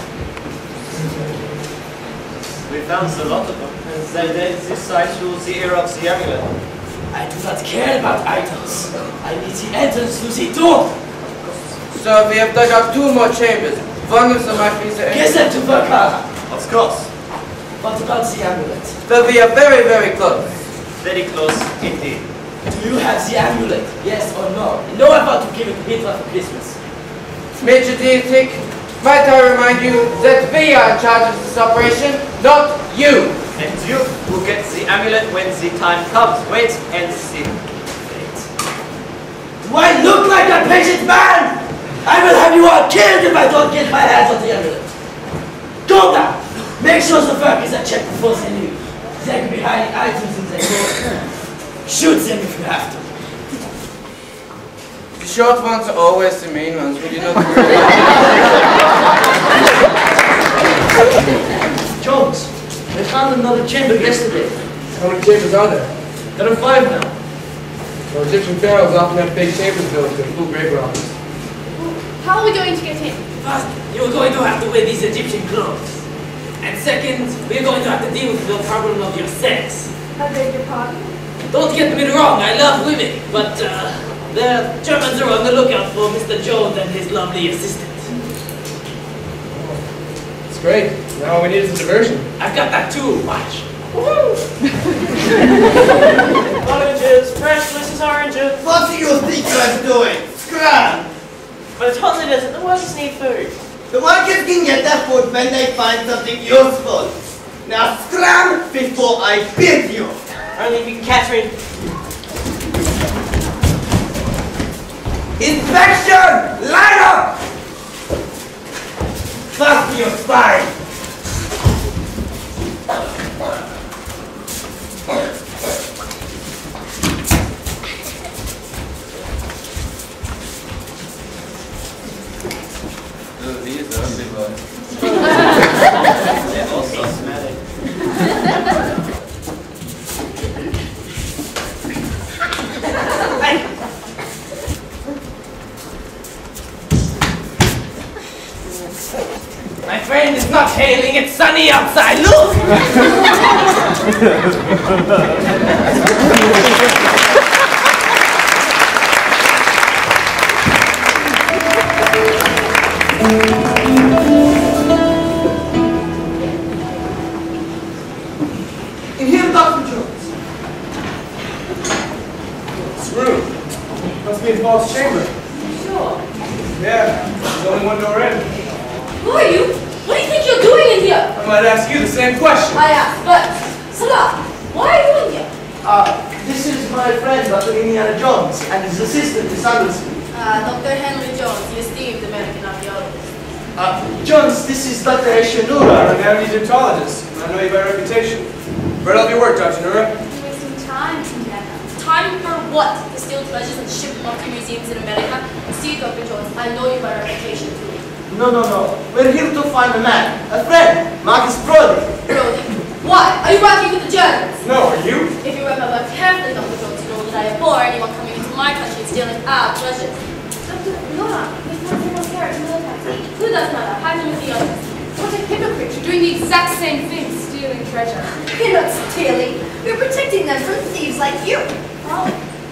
[SPEAKER 11] we found a lot of them. And they date this side to the era of the amulet.
[SPEAKER 7] I do not care about items. I need the entrance to the tomb.
[SPEAKER 3] So we have dug up 2 more chambers. One of them might be the
[SPEAKER 7] Get them to work harder.
[SPEAKER 11] Of course.
[SPEAKER 7] What about the amulet?
[SPEAKER 3] But we are very, very close.
[SPEAKER 11] Very close indeed.
[SPEAKER 7] Do you have the amulet? Yes or no? No, I'm about to give it to Hitler for Christmas.
[SPEAKER 3] Major Dietrich, might I remind you that we are in charge of this operation, not you.
[SPEAKER 11] And you will get the amulet when the time comes. Wait and see.
[SPEAKER 7] Do I look like a patient man? I will have you all killed if I don't get my hands on the amulet. Go now! Make sure the workers are checked before they leave. They could be hiding items in their clothes. Shoot them if you have to.
[SPEAKER 3] The short ones are always the main ones, would you not agree?
[SPEAKER 7] Jones, we found another chamber yesterday.
[SPEAKER 1] How many chambers are there?
[SPEAKER 7] There are 5 now.
[SPEAKER 1] Well, Egyptian pharaohs often have big chambers built to include grave robbers.
[SPEAKER 2] How are we going to get in?
[SPEAKER 7] First, you're going to have to wear these Egyptian clothes. And second, we're going to have to deal with the problem of your sex.
[SPEAKER 2] I beg your pardon?
[SPEAKER 7] Don't get me wrong, I love women, but the Germans are on the lookout for Mr. Jones and his lovely assistant.
[SPEAKER 1] It's great. Now all we need is a diversion.
[SPEAKER 7] I've got that too, watch.
[SPEAKER 11] Oranges, fresh delicious oranges.
[SPEAKER 5] What do you think you're doing? Scram!
[SPEAKER 11] But it's hot it isn't. The workers need food.
[SPEAKER 5] The workers can get their food when they find something useful. Now scram before I beat you.
[SPEAKER 11] Only if you can catch me.
[SPEAKER 5] Inspection! Line up! Fasten your spine.
[SPEAKER 3] These are ugly boys.
[SPEAKER 11] They're also smelly.
[SPEAKER 7] My friend is not hailing, it's sunny outside, look!
[SPEAKER 5] In here, Dr. Jones.
[SPEAKER 1] This room. Must be a false chamber.
[SPEAKER 2] Sure.
[SPEAKER 1] Yeah, there's only one door in.
[SPEAKER 2] Who are you? What do you think you're doing in here?
[SPEAKER 1] I might ask you the same question.
[SPEAKER 2] I asked, but Salah, why are you in here?
[SPEAKER 9] This is my friend, Dr. Indiana Jones, and his assistant, Miss Anderson.
[SPEAKER 2] Dr. Henry Jones, the esteemed American archaeologist.
[SPEAKER 9] Jones, this is Dr.
[SPEAKER 1] I'm
[SPEAKER 9] Eshanura.
[SPEAKER 1] an Egyptologist. I know you by reputation. Where'd all your work, Dr. Nura?
[SPEAKER 2] You're wasting time, Indiana. Time for what? To steal treasures and ship them off to museums in America? See, Dr. Jones, I know you by reputation too.
[SPEAKER 9] No. We're here to find a man, a friend, Marcus Brody.
[SPEAKER 2] Brody, why? Are you working with the Germans?
[SPEAKER 1] No, are you?
[SPEAKER 2] If you read my work carefully, Dr. Jones, you know that I abhor anyone coming into my country and stealing our treasures. Dr. Nora, we can't take us here. Who does matter? Hide them with the others. What a hypocrite. You're doing the exact same thing, stealing treasure.
[SPEAKER 8] We're not stealing. We're protecting them from thieves like you.
[SPEAKER 2] Oh.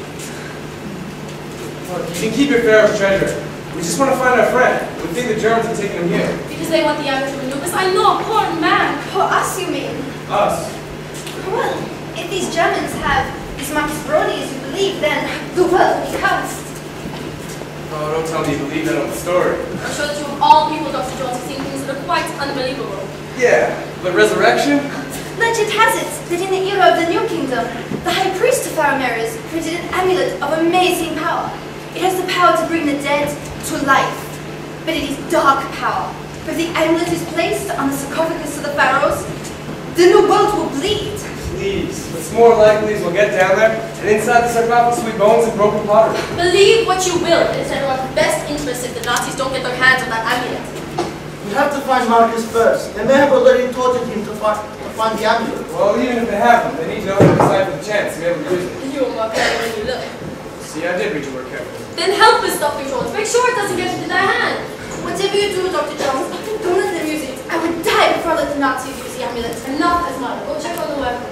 [SPEAKER 1] Look, you can keep your Pharaoh's treasure. We just want to find our friend. We think the Germans have taken him here.
[SPEAKER 2] Because they want the Amulet of Anubis. I know, poor man.
[SPEAKER 8] For us, you mean?
[SPEAKER 1] Us.
[SPEAKER 8] Well, if these Germans have If Marcus Brody is you believe, then the world will be cursed.
[SPEAKER 1] Oh, don't tell me you believe that old story.
[SPEAKER 2] I'm sure that you of all people, Dr. Jones, have seen things that are quite unbelievable.
[SPEAKER 1] Yeah, but resurrection?
[SPEAKER 8] Legend has it that in the era of the New Kingdom, the High Priest of Pharaoh created an amulet of amazing power. It has the power to bring the dead to life, but it is dark power. If the amulet is placed on the sarcophagus of the pharaohs, then the world will bleed.
[SPEAKER 1] Please. What's more likely is we'll get down there, and inside the sarcophagus will be bones and broken pottery.
[SPEAKER 2] Believe what you will, it's in our best interest if the Nazis don't get their hands on that amulet.
[SPEAKER 9] We have to find Marcus first. They may have already tortured him to find the amulet.
[SPEAKER 1] Well, even if they haven't, they need to know how to decide for the chance to be able to use it.
[SPEAKER 2] You were more clever than you look.
[SPEAKER 1] See, I did read your work carefully.
[SPEAKER 2] Then help us, Dr. Jones. Make sure it doesn't get into their hand. Whatever you do, Dr. Jones, don't let them use it. I would die before I let the Nazis use the amulet. Enough is mine. Go check on the weapons.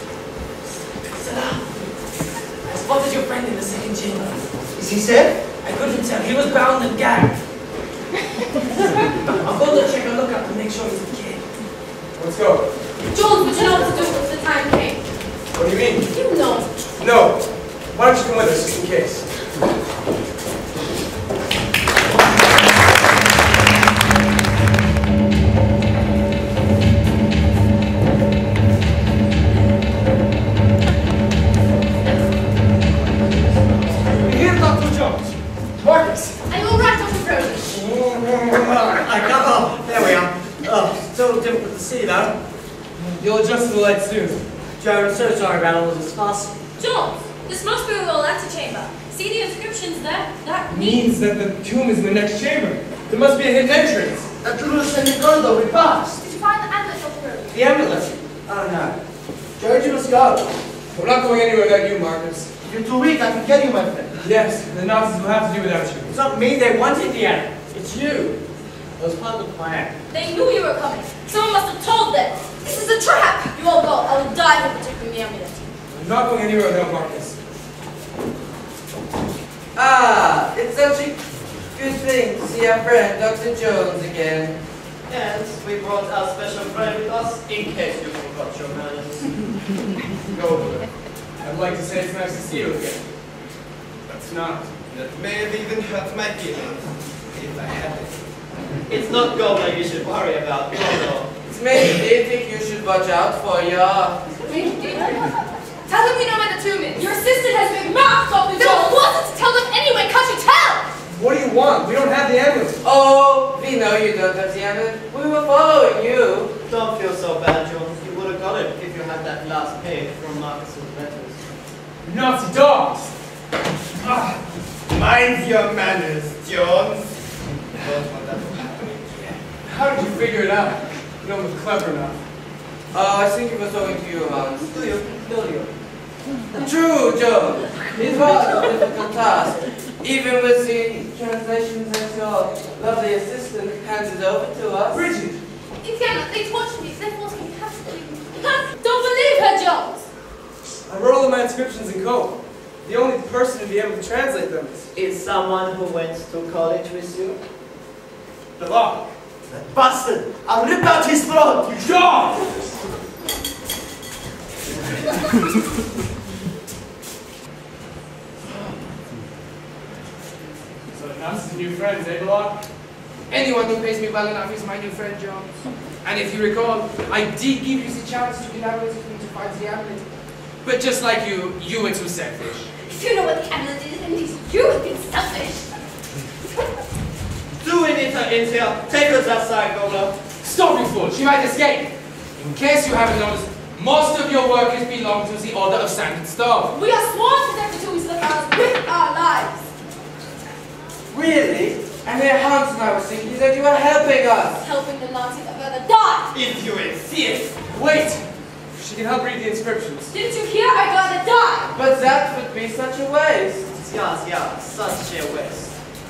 [SPEAKER 7] I spotted your friend in the second chamber.
[SPEAKER 9] Is he said?
[SPEAKER 7] I couldn't tell. He was bound and gagged. I'll go to check a lookout to make sure he's okay.
[SPEAKER 1] Let's go.
[SPEAKER 2] Jones, but you know what to do if the time came.
[SPEAKER 1] What do you mean?
[SPEAKER 2] You know.
[SPEAKER 1] No. Why don't you come with us, just in case?
[SPEAKER 7] Here, Dr. Jones. Marcus.
[SPEAKER 2] Are you alright, Dr. Brody?
[SPEAKER 7] There we are. Oh, so difficult to see, though.
[SPEAKER 1] You'll adjust to the light soon.
[SPEAKER 7] Joe, I'm so sorry about all this fuss.
[SPEAKER 2] Jones, this must be a royal antechamber. See the inscriptions there? That
[SPEAKER 1] Means that the tomb is in the next chamber. There must be a hidden entrance.
[SPEAKER 9] That little ascending corridor we passed.
[SPEAKER 2] Did you find the amulet, Dr. Brody?
[SPEAKER 7] The amulet? Oh, no.
[SPEAKER 9] George, you must go.
[SPEAKER 1] We're not going anywhere without you, Marcus.
[SPEAKER 9] If you're too weak, I can get you, my friend.
[SPEAKER 1] Yes, the Nazis will have to do without you.
[SPEAKER 7] It's not me they wanted, Deanna. It's you. It was part of the plan.
[SPEAKER 2] They knew you were coming. Someone must have told them. This is a trap. You all go. I will die for protecting the amulet.
[SPEAKER 1] I'm not going anywhere without Marcus.
[SPEAKER 12] Ah, it's such a good thing to see our friend Dr. Jones again.
[SPEAKER 11] And we brought our special friend with us in case you forgot your manners.
[SPEAKER 1] Go over there. I'd like to say it's nice to see you again. That's not.
[SPEAKER 5] That may have even hurt my feelings, if I had it.
[SPEAKER 11] It's not gold that you should worry about, no.
[SPEAKER 12] It's Major Dietrich you should watch out for, yeah.
[SPEAKER 2] Tell them we know where the tomb is. Your assistant has been marked, Dr. Jones. There wasn't to tell them anyway. Can't you tell?
[SPEAKER 1] What do you want? We don't have the amulet.
[SPEAKER 12] Oh, we know you don't have the amulet. We were following you.
[SPEAKER 11] Don't feel so bad, Jones. You would have got it if you had that last page from Marcus's letters.
[SPEAKER 1] Nazi dogs!
[SPEAKER 5] Ah, mind your manners, Jones. Don't want that to happen again.
[SPEAKER 1] How did you figure it out? You know I'm clever enough.
[SPEAKER 12] I think it was talking to you, Hans.
[SPEAKER 11] Do you?
[SPEAKER 12] True, Joe. It was a difficult task. Even with the translations that your lovely assistant handed over to us.
[SPEAKER 1] Bridget!
[SPEAKER 2] Indiana, they tortured me. They forced me to have to leave. Don't believe her, Jones.
[SPEAKER 1] I wrote all of my inscriptions in code. The only person to be able to translate them
[SPEAKER 11] Is someone who went to college with you?
[SPEAKER 1] the law.
[SPEAKER 9] That bastard! I'll rip out his throat!
[SPEAKER 1] You dog! So the Nazis are new friends, eh, Belloc?
[SPEAKER 10] Anyone who pays me well enough is my new friend, Jones. And if you recall, I did give you the chance to collaborate with me to find the amulet. But just like you were too selfish.
[SPEAKER 2] If you know what the amulet is, then it is you who've been selfish.
[SPEAKER 11] Do we need her in here? Take us outside, Golo.
[SPEAKER 10] Stop, you fool! She might escape! In case you haven't noticed, most of your workers belong to the Order of Sand Stone.
[SPEAKER 2] We are sworn to protect the tombs of the pharaohs with our lives.
[SPEAKER 12] Really? And then Hans and I were thinking that you were helping us.
[SPEAKER 2] Helping the Nazis are gonna die.
[SPEAKER 5] If you insist.
[SPEAKER 1] Wait! She can help read the inscriptions.
[SPEAKER 2] Didn't you hear? I gotta die.
[SPEAKER 12] But that would be such a waste.
[SPEAKER 11] Yeah, such a waste.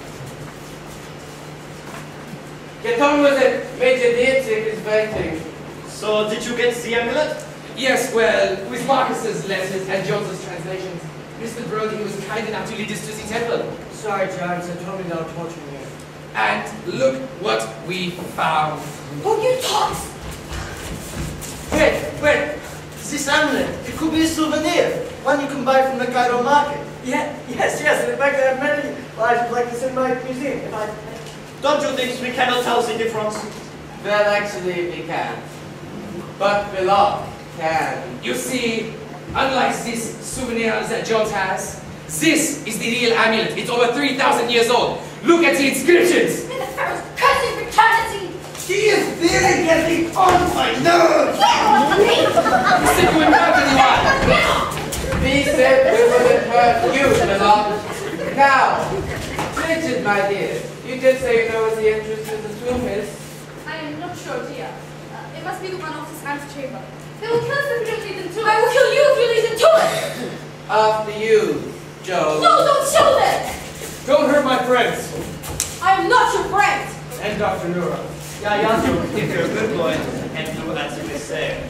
[SPEAKER 12] Get on with it. Major Dietrich is waiting.
[SPEAKER 11] So, did you get the amulet?
[SPEAKER 10] Yes, well, with Marcus's letters and Jones's translations, Mr. Brody was kind enough to lead us to the temple.
[SPEAKER 7] Sorry, Jones. I told me they'll torture me.
[SPEAKER 10] And look what we found.
[SPEAKER 2] Oh, you talk.
[SPEAKER 9] Wait! This amulet, it could be a souvenir. One you can buy from the Cairo market.
[SPEAKER 7] Yes. And in fact, there are many items like this in my museum.
[SPEAKER 11] Don't you think we cannot tell the difference?
[SPEAKER 12] Well, actually, we can. But beloved can.
[SPEAKER 10] You see, unlike this souvenirs that Jones has, this is the real amulet. It's over 3,000 years old. Look at the inscriptions.
[SPEAKER 2] May the pharaohs curse you for eternity!
[SPEAKER 9] He is really getting on my nerves!
[SPEAKER 10] You said you wouldn't hurt anyone.
[SPEAKER 12] We said we wouldn't hurt you, beloved. Now, Bridget, my dear, you did say you know what the entrance to the tomb is.
[SPEAKER 2] I am not sure, dear. It must be the one off his antechamber. They will kill us if we don't lead them to it. I will kill you if you lead them to it!
[SPEAKER 12] After you, Joe.
[SPEAKER 2] No, don't show them!
[SPEAKER 1] Don't hurt my friends.
[SPEAKER 2] I am not your friend!
[SPEAKER 1] And Dr. Nura.
[SPEAKER 11] Yeah, Yanto, if you're a good boy and do as we say.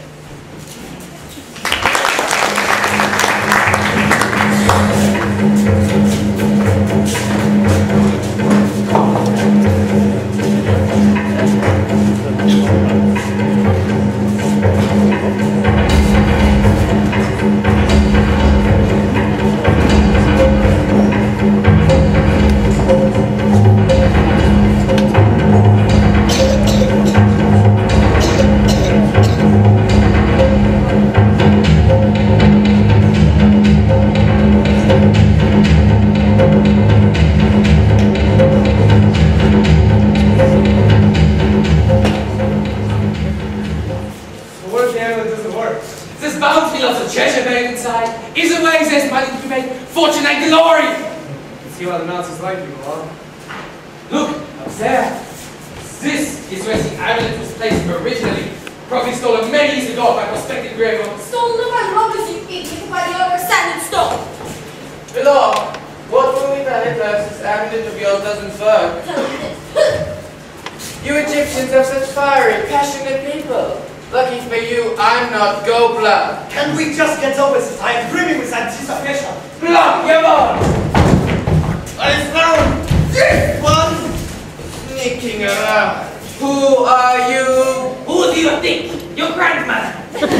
[SPEAKER 10] Fortune and glory!
[SPEAKER 1] See why the Nazis like you, huh?
[SPEAKER 10] Look, up there. This is where the amulet was placed originally. Probably stolen many years ago by prospective graveyards.
[SPEAKER 2] Stolen by robbers, you idiot, by the owner of sand and stone!
[SPEAKER 12] Beloved, what will we tell it if this amulet of yours doesn't work?
[SPEAKER 2] Tell me this.
[SPEAKER 12] You Egyptians have such fiery, passionate people. Lucky for you, I'm not Gobler.
[SPEAKER 7] Can we just get over this? I am brimming with anticipation.
[SPEAKER 12] Block, come on!
[SPEAKER 5] I found this one sneaking around.
[SPEAKER 12] Who are you?
[SPEAKER 4] Who do you think? Your grandmother.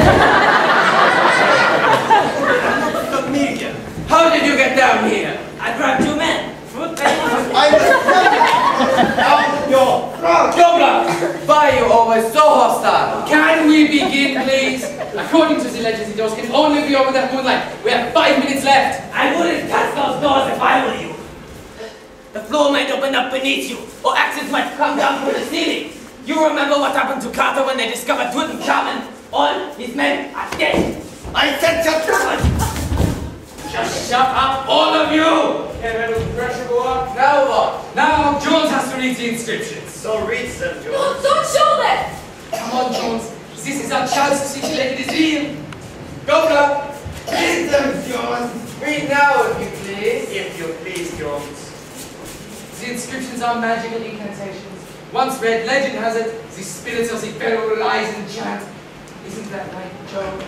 [SPEAKER 5] Comedian.
[SPEAKER 12] How did you get down here?
[SPEAKER 4] I grabbed two men.
[SPEAKER 5] I was out your front.
[SPEAKER 12] Gobler! Why are you always so hostile?
[SPEAKER 10] Can we begin, please? According to the legends, the doors can only be over that moonlight. We have 5 minutes left.
[SPEAKER 4] I wouldn't touch those doors if I were you. The floor might open up beneath you, or axes might come down from the ceiling. You remember what happened to Carter when they discovered Tutankhamun? All his men are dead.
[SPEAKER 5] I said just
[SPEAKER 10] Just shut up, all of you!
[SPEAKER 1] Can't handle the pressure, go up.
[SPEAKER 12] Now what?
[SPEAKER 10] Now, Jones has to read the inscriptions.
[SPEAKER 11] So read them, Joe.
[SPEAKER 2] No, don't show them!
[SPEAKER 10] Come on, Jones. This is our chance to see if it is real.
[SPEAKER 12] Gobler!
[SPEAKER 5] read them, John.
[SPEAKER 12] Read now, if you please.
[SPEAKER 11] If you please, Jones.
[SPEAKER 10] The inscriptions are magical incantations. Once read, legend has it, the spirits of the pharaoh lies and chant. Isn't that right, Joe?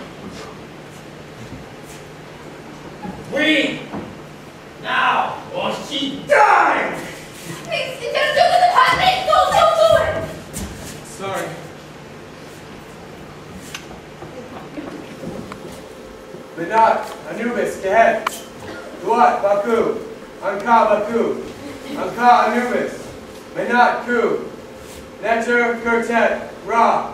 [SPEAKER 4] Read! Now, or she dies!
[SPEAKER 2] Please, if you're doing the past, please, don't do it!
[SPEAKER 1] Sorry. Menace, Anubis, Gehet, Duat, Baku, Anka, Baku, Anka, Anubis, Menat, Ku, Neter, Kurtet, Ra.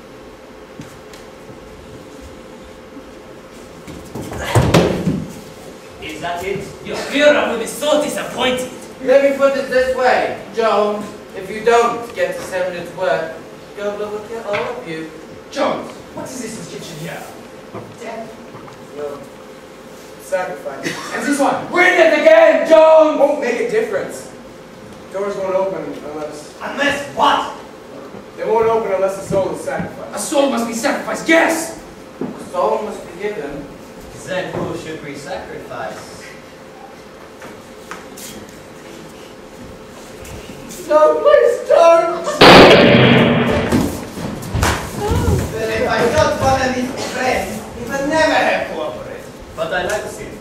[SPEAKER 4] Is that it? Your Führer will be so disappointed.
[SPEAKER 12] Let me put it this way, Jones. If you don't get to 7 minutes work, Gobler will kill all of you.
[SPEAKER 10] Jones, what is this inscription here?
[SPEAKER 1] Death. No. Sacrifice.
[SPEAKER 10] And this one. Read it again, Jones!
[SPEAKER 1] Won't make a difference. Doors won't open unless...
[SPEAKER 11] Unless what?
[SPEAKER 1] They won't open unless the soul is
[SPEAKER 10] A
[SPEAKER 1] sacrificed.
[SPEAKER 10] soul must be sacrificed, yes!
[SPEAKER 12] The soul must be given.
[SPEAKER 11] Then who should we sacrifice?
[SPEAKER 5] No, please don't. Well, if I don't follow his friend, he will never have cooperated.
[SPEAKER 11] But I like to see it.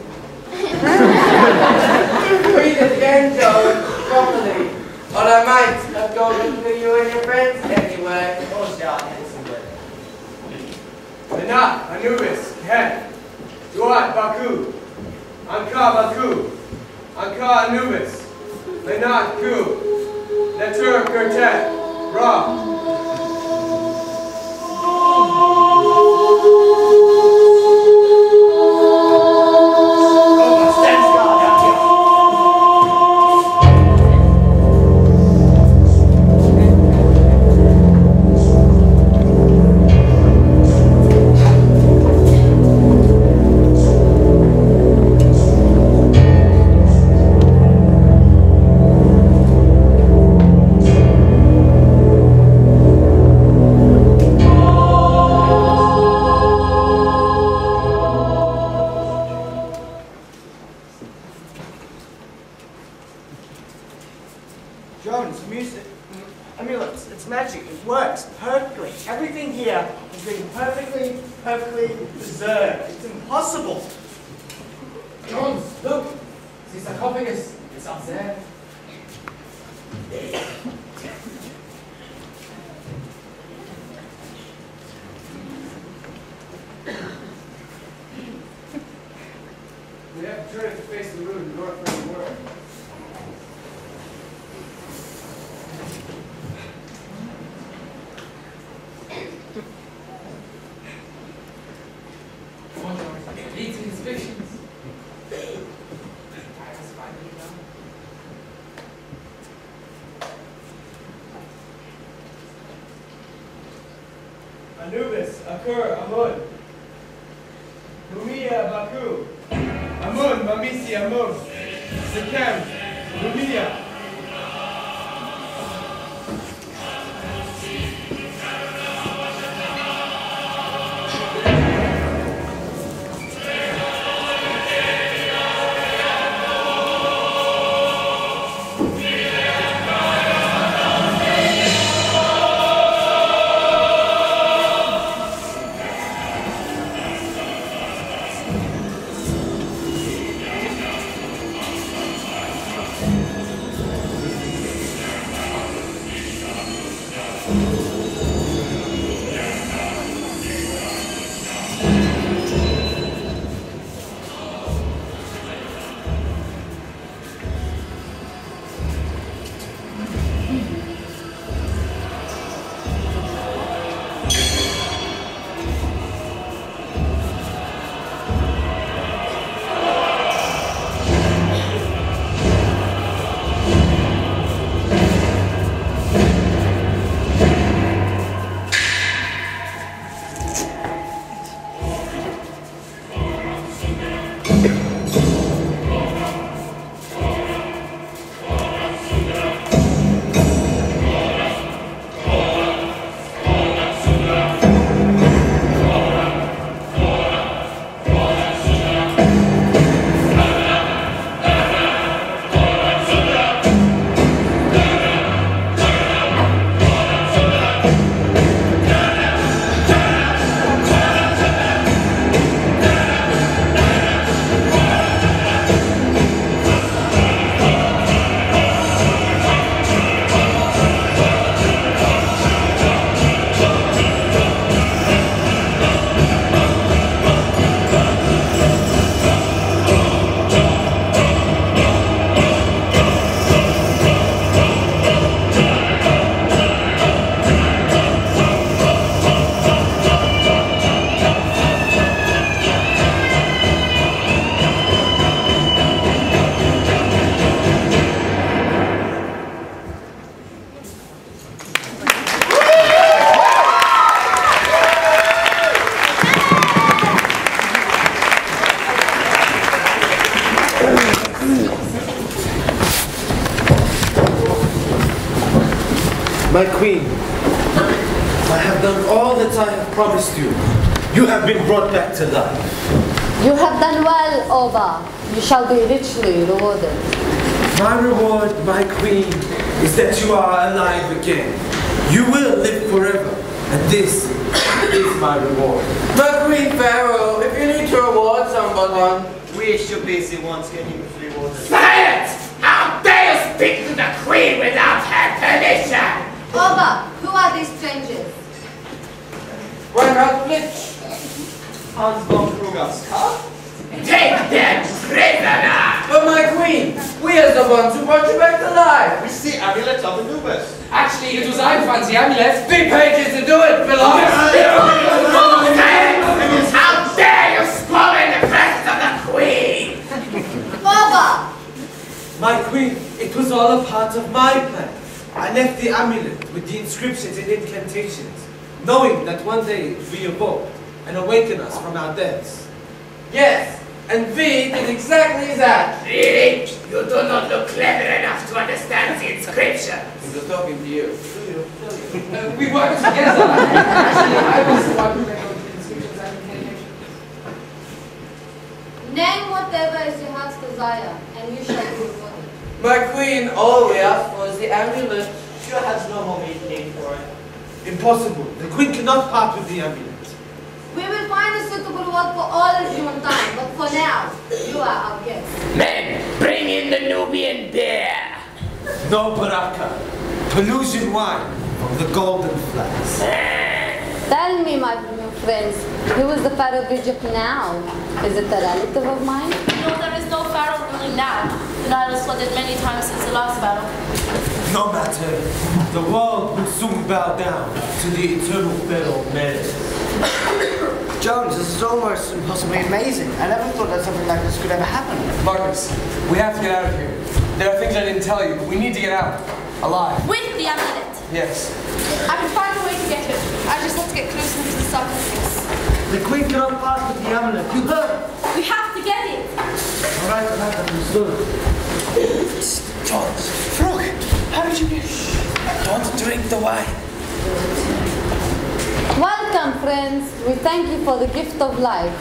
[SPEAKER 12] Read it again, Jones, properly. Or I might have gone to you and your friends anyway.
[SPEAKER 11] Oh, yeah, handsome boy.
[SPEAKER 1] Menat, Anubis, Gehet, Duat, Wat Baku, Anka Baku, Anka Anubis, Menat Ku, Netur Kurtet, Ra.
[SPEAKER 7] Drones, music, amulets, it's magic, it works perfectly. Everything here is being perfectly preserved. It's impossible.
[SPEAKER 10] Jones, look! The sarcophagus. It's up there.
[SPEAKER 1] We have to turn it to face the moon north from the world.
[SPEAKER 10] Leads to inspections. I was finally done.
[SPEAKER 1] Anubis, Akur, Amun. Mumia, Baku. Amun, Mamisi, Amun. Sekem, Mumia.
[SPEAKER 13] My queen, I have done all that I have promised you. You have been brought back to life.
[SPEAKER 14] You have done well, Oba. You shall be richly rewarded.
[SPEAKER 13] My reward, my queen, is that you are alive again. You will live forever, and this is my reward.
[SPEAKER 12] My queen Pharaoh, if you need to reward someone,
[SPEAKER 5] We should be the ones getting rewarded.
[SPEAKER 4] Silence! How dare you speak to the queen without her permission?
[SPEAKER 8] Oba, who are these strangers?
[SPEAKER 12] Reinhard Blitz.
[SPEAKER 5] Hans von Kruger's car?
[SPEAKER 12] Take them prisoner! But my queen, we are the ones who brought you back to life.
[SPEAKER 5] It's the Amulet of Anubis.
[SPEAKER 10] Actually, it was I who found the amulet.
[SPEAKER 12] 3 pages to do it, beloved. How dare you spoil the rest of the queen?
[SPEAKER 8] Baba!
[SPEAKER 13] My queen, it was all a part of my plan. I left the amulet with the inscriptions and incantations, knowing that one day it would be evoked and awaken us from our deaths.
[SPEAKER 12] Yes, and we did exactly that.
[SPEAKER 4] Really? You do not look clever enough to understand the inscription.
[SPEAKER 12] He was talking to you.
[SPEAKER 10] We worked together. Actually, I was the one who made all the inscriptions and incantations.
[SPEAKER 14] Name whatever is your heart's desire, and you shall be rewarded.
[SPEAKER 12] My queen, all we asked for is the amulet.
[SPEAKER 5] Sure has no more meaning for it.
[SPEAKER 13] Impossible. The queen cannot part with the amulet.
[SPEAKER 14] We will find a suitable reward for all of humankind, but for now, you are our guest.
[SPEAKER 4] Men, bring in the Nubian beer.
[SPEAKER 13] No baraka. Pelusian wine from the golden flags.
[SPEAKER 14] Tell me, my new friends, who is the Pharaoh of Egypt now? Is it a relative of mine?
[SPEAKER 2] No, there is no pharaoh ruling now. The Nile was flooded many times since the last battle.
[SPEAKER 13] No matter. The world will soon bow down to the eternal Pharaoh menace.
[SPEAKER 9] Jones, this is almost impossibly amazing. I never thought that something like this could ever happen.
[SPEAKER 1] Marcus, we have to get out of here. There are things I didn't tell you, but we need to get out. Alive.
[SPEAKER 2] With the amulet.
[SPEAKER 1] Yes.
[SPEAKER 2] I can find a way to get it. I just have to get close enough to the sarcophagus.
[SPEAKER 9] The queen cannot part with the amulet. You heard?
[SPEAKER 2] We have to get it.
[SPEAKER 9] All right, I've understood.
[SPEAKER 12] George, Frog, how did you get? Don't drink the wine.
[SPEAKER 14] Welcome, friends. We thank you for the gift of life.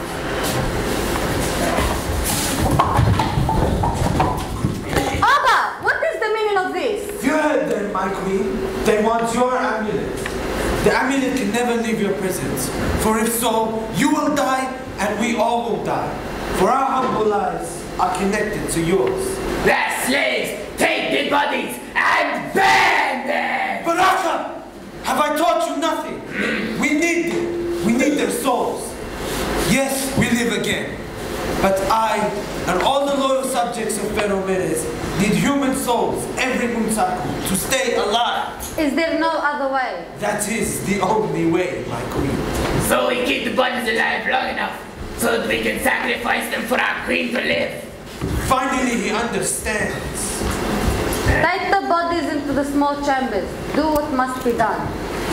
[SPEAKER 14] Abba, what is the meaning of this?
[SPEAKER 13] You heard them, my queen. They want your amulet. The amulet can never leave your presence. For if so, you will die, and we all will die. For our humble lives are connected to yours.
[SPEAKER 4] They're slaves. Take the bodies and burn them.
[SPEAKER 13] Baraka! Have I taught you nothing? We need them. We need their souls. Yes, we live again. But I and all the loyal subjects of Pharaoh Menes need human souls every moon cycle to stay alive.
[SPEAKER 14] Is there no other way?
[SPEAKER 13] That is the only way, my queen.
[SPEAKER 4] So we keep the bodies alive long enough so that we can sacrifice them for our queen to live.
[SPEAKER 13] Finally, he understands.
[SPEAKER 14] Take the bodies into the small chambers. Do what must be done.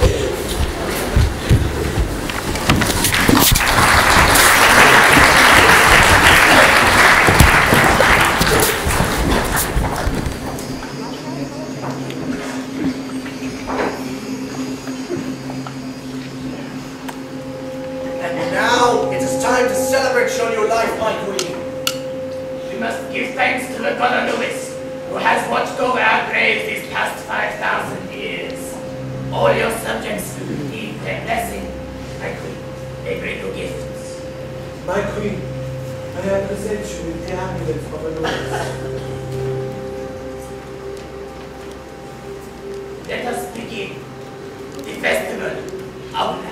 [SPEAKER 5] And now it is time to celebrate on your life, my queen.
[SPEAKER 4] We must give thanks to the god Anubis, who has watched over our graves these past 5,000 years. All your subjects need their blessing. My queen, they bring you gifts.
[SPEAKER 13] My queen, I present you with the amulet of Anubis.
[SPEAKER 4] Let us begin the festival of life.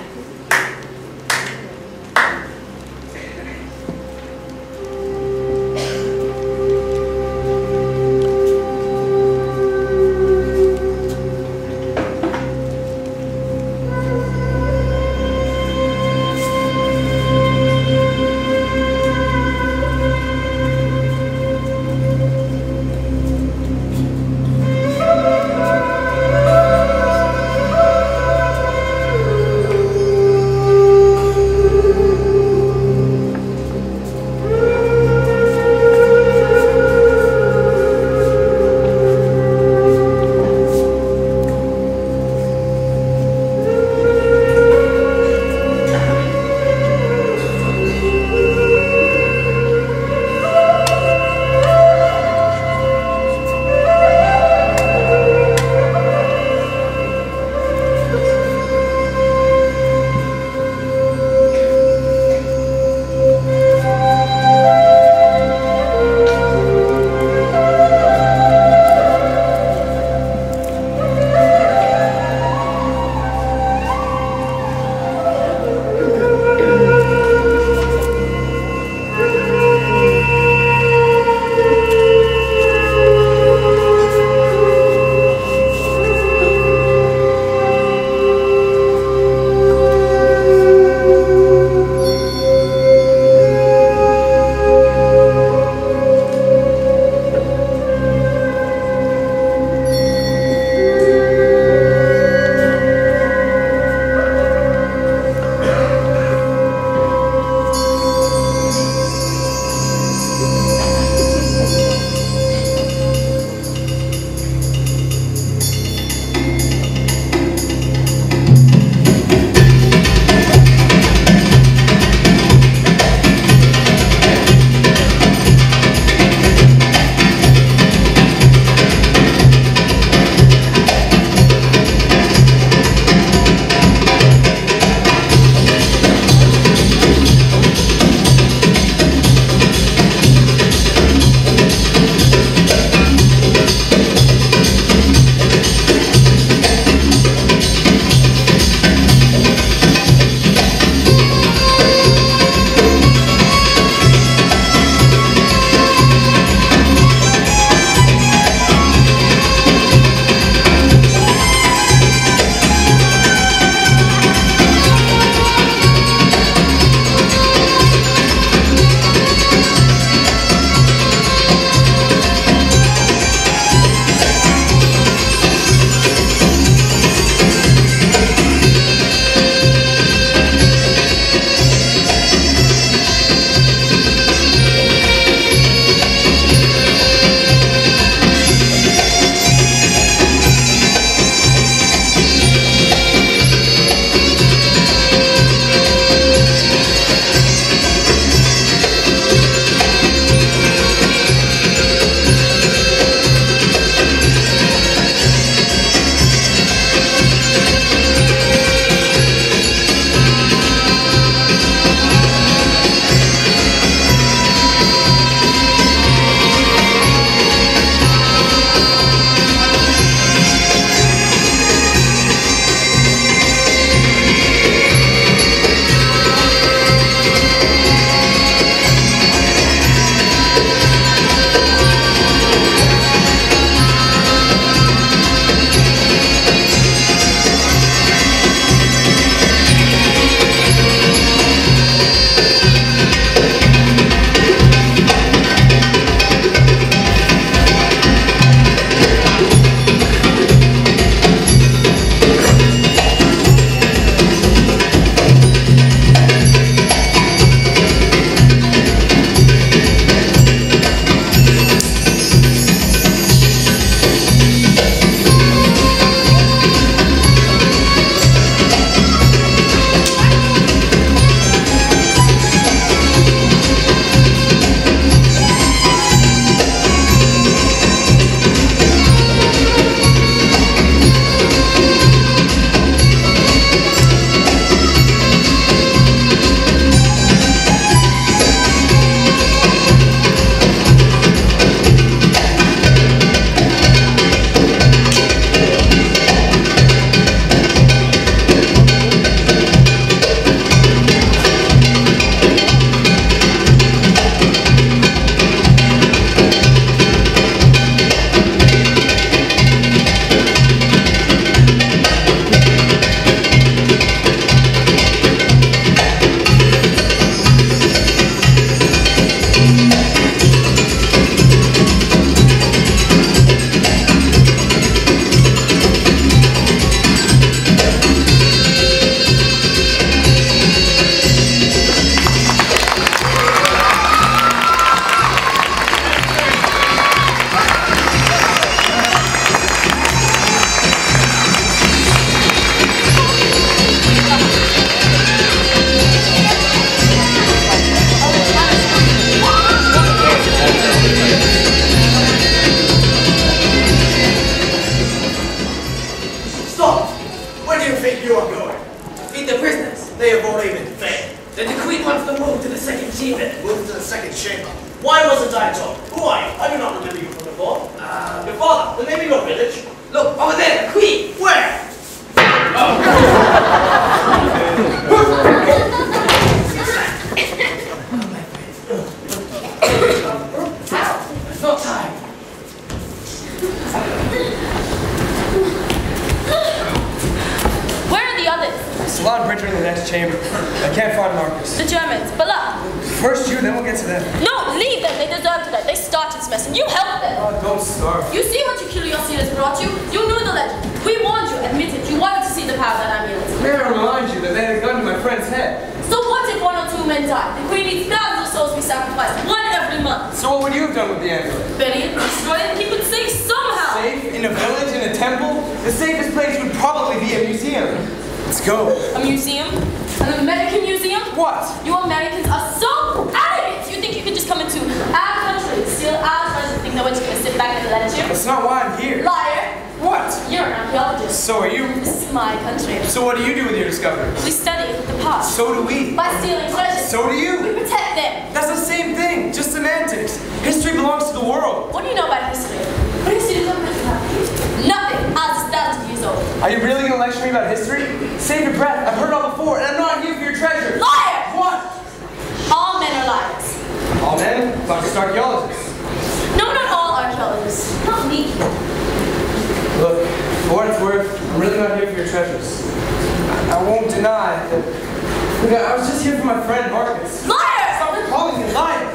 [SPEAKER 1] chamber. I can't find Marcus.
[SPEAKER 2] The Germans, but look.
[SPEAKER 1] First you, then we'll get to them.
[SPEAKER 2] No, leave them. They deserve to die. They started this mess, and you helped them.
[SPEAKER 1] Oh, don't starve.
[SPEAKER 2] You see what your curiosity has brought you? You knew the legend. We warned you. Admit it. You wanted to see the power of that amulet.
[SPEAKER 1] May I remind you that they had a gun to my friend's head.
[SPEAKER 2] So what if 1 or 2 men die? The queen needs thousands of souls to be sacrificed, one every month.
[SPEAKER 1] So what would you have done with the amulet?
[SPEAKER 2] Bury it, destroy it, keep it safe somehow.
[SPEAKER 1] Safe? In a village? In a temple? The safest place would probably be a museum. Let's go.
[SPEAKER 2] A museum? An American museum?
[SPEAKER 1] What?
[SPEAKER 2] You Americans are so arrogant! You think you can just come into our country, steal our treasure, think that we're just gonna sit back and let you?
[SPEAKER 1] That's not why I'm here.
[SPEAKER 2] Liar!
[SPEAKER 1] What?
[SPEAKER 2] You're an archaeologist.
[SPEAKER 1] So are you.
[SPEAKER 2] This is my country.
[SPEAKER 1] So what do you do with your discoveries?
[SPEAKER 2] We study the past.
[SPEAKER 1] So do we.
[SPEAKER 2] By stealing treasure.
[SPEAKER 1] So do you.
[SPEAKER 2] We protect them.
[SPEAKER 1] That's the same thing, just semantics. History belongs to the world.
[SPEAKER 2] What do you know about history? What history do you know about? Nothing. I was 1,000 years old.
[SPEAKER 1] Are you really gonna lecture me about history? Save your breath. I've heard it all before, and I'm not here for your treasure.
[SPEAKER 2] Liar!
[SPEAKER 1] What?
[SPEAKER 2] All men are liars.
[SPEAKER 1] All men? Not just archaeologists.
[SPEAKER 2] No, not all archaeologists. Not me.
[SPEAKER 1] Look, for what it's worth, I'm really not here for your treasures. I won't deny that. Look, I was just here for my friend Marcus.
[SPEAKER 2] Liar!
[SPEAKER 1] Stop calling me liar!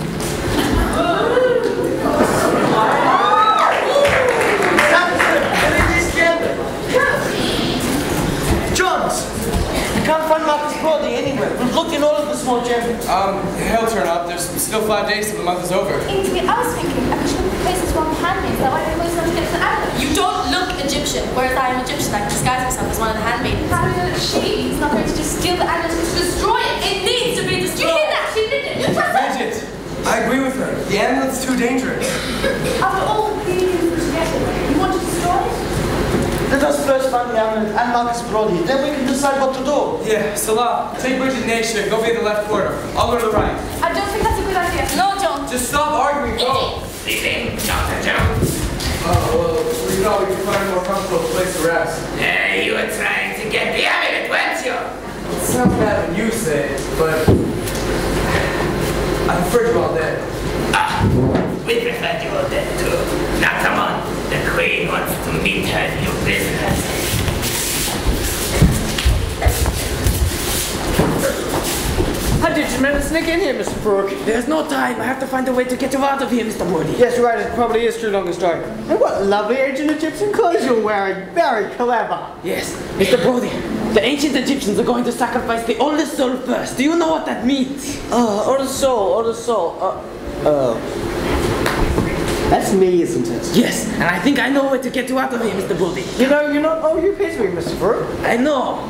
[SPEAKER 9] Johns! We can't find Marcus body anywhere. We've looked in all of the small chambers.
[SPEAKER 1] He'll turn up. There's still 5 days till the month is over.
[SPEAKER 2] Ainsley, I was thinking, I should the places where I'm handmaids. That way I'm always going to get to Amulet. You don't look Egyptian, whereas I am Egyptian. I can disguise myself as one of the handmaids. She's not going to just steal the amulet, to destroy it. It needs to be destroyed. You hear that? She did it. You trust her?
[SPEAKER 1] Bridget, I agree with her. The amulet's too dangerous.
[SPEAKER 2] After all the things put together, you want to destroy it?
[SPEAKER 9] Let us first find the amulet and Marcus Brody. Then we can decide what to do.
[SPEAKER 1] Yeah, Salah, take Bridget and Aisha. Go via the left corridor. I'll go to the right.
[SPEAKER 2] I don't think that's a good idea. No, John.
[SPEAKER 1] Just stop arguing. Go.
[SPEAKER 12] Sleeping, Dr. Jones.
[SPEAKER 1] Oh, well, we thought we could find a more comfortable place to rest.
[SPEAKER 12] You were trying to get the amulet, weren't you?
[SPEAKER 1] It's not bad when you say it, but I prefer you all dead.
[SPEAKER 12] We prefer you all dead too. Now come on, the Queen wants to meet her new visitors.
[SPEAKER 7] How did you manage to sneak in here, Mr. Brooke?
[SPEAKER 4] There's no time. I have to find a way to get you out of here, Mr. Brody.
[SPEAKER 7] Yes, you're right. It probably is too long a story. And what lovely ancient Egyptian clothes you're wearing. Very clever.
[SPEAKER 4] Yes, Mr. Brody. The ancient Egyptians are going to sacrifice the oldest soul first. Do you know what that means?
[SPEAKER 7] Oldest soul. That's me, isn't it?
[SPEAKER 4] Yes, and I think I know a way to get you out of here, Mr. Brody.
[SPEAKER 7] You know, you're not all you pay to me, Mr. Brooke.
[SPEAKER 4] I know.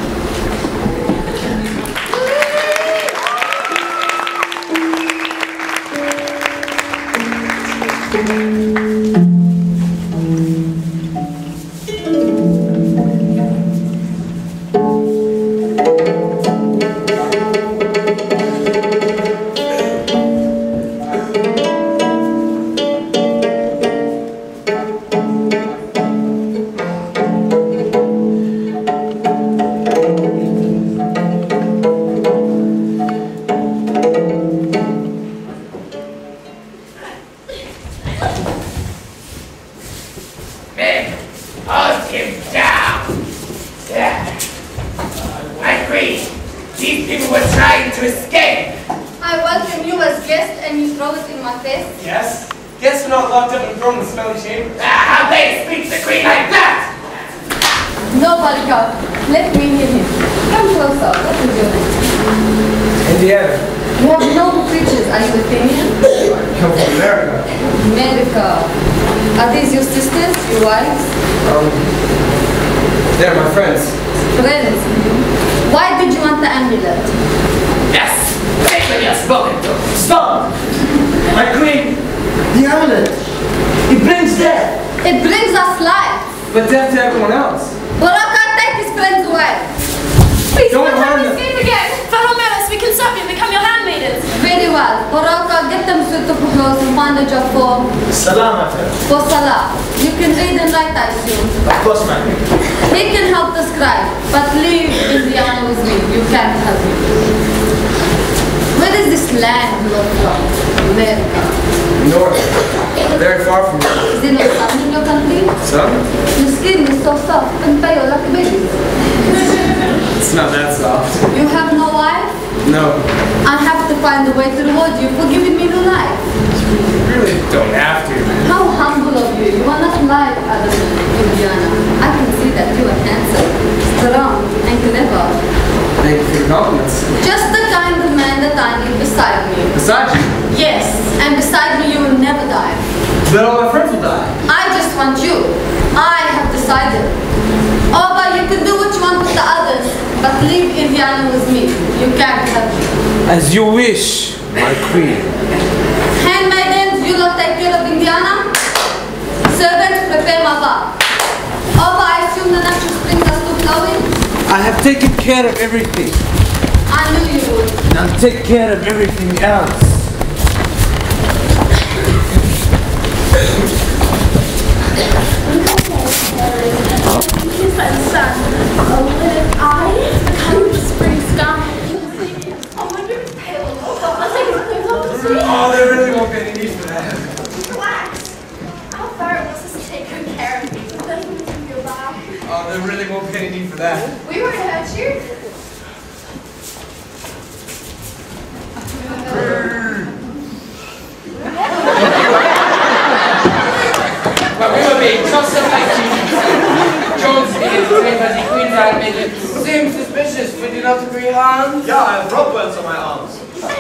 [SPEAKER 1] They're my friends.
[SPEAKER 14] Friends? Why did you want the amulet?
[SPEAKER 12] Yes! Take when you're spoken to.
[SPEAKER 9] Stop! My queen! The amulet! It brings death!
[SPEAKER 14] It brings us life!
[SPEAKER 1] But death to everyone else.
[SPEAKER 14] Baraka, take his friends away!
[SPEAKER 2] Please, don't harm them! Again! Fellow menace, we can serve you and become your handmaidens!
[SPEAKER 14] Very well. Baraka, get them suitable clothes and find a job for...
[SPEAKER 9] Salam,
[SPEAKER 14] for Salah. You can read and write, I assume.
[SPEAKER 9] Of course, ma'am.
[SPEAKER 14] He can help the scribe, but leave Indiana with me. You can't help him. Where is this land you're from? America.
[SPEAKER 1] North. Very far from here.
[SPEAKER 14] Is there no sun in your country?
[SPEAKER 1] Sun?
[SPEAKER 14] Your skin is so soft and pale like a baby.
[SPEAKER 1] It's not that soft.
[SPEAKER 14] You have no wife?
[SPEAKER 1] No.
[SPEAKER 14] I have to find a way to reward you for giving me new life.
[SPEAKER 1] You really don't have to.
[SPEAKER 14] How humble of you. You are not like other men, Indiana. I can see that you are handsome, strong, and clever.
[SPEAKER 1] Thank you for your compliments.
[SPEAKER 14] Just the kind of man that I need beside me.
[SPEAKER 1] Beside you?
[SPEAKER 14] Yes, and beside me you will never die.
[SPEAKER 1] Then all my friends will die.
[SPEAKER 14] I just want you. I have decided. Oba, you can do what you want with the others, but leave Indiana with me. You can't have me.
[SPEAKER 13] As you wish, my queen.
[SPEAKER 14] Handmaidens, you lot take care of Indiana. Servants, prepare my bath. Oba, I assume the natural springs are still flowing?
[SPEAKER 13] I have taken care of everything.
[SPEAKER 14] I knew you would.
[SPEAKER 13] And I'll take care of everything else.
[SPEAKER 2] Kiss by the sun. Oh, little eyes, the color of the spring sky. I wonder if pale. I'll take his clothes off the street.
[SPEAKER 1] Oh, there really won't be any need for that.
[SPEAKER 2] Relax. How far was this to take good care of me? It doesn't make me feel bad.
[SPEAKER 1] Oh, there really won't be any need for that.
[SPEAKER 2] We were to hurt you.
[SPEAKER 12] But we were being tossed up like cheese. Jones being entertained as the Queen's handmaiden seems suspicious. Would you not agree, Hans?
[SPEAKER 5] Yeah, I have rope burns on my arms.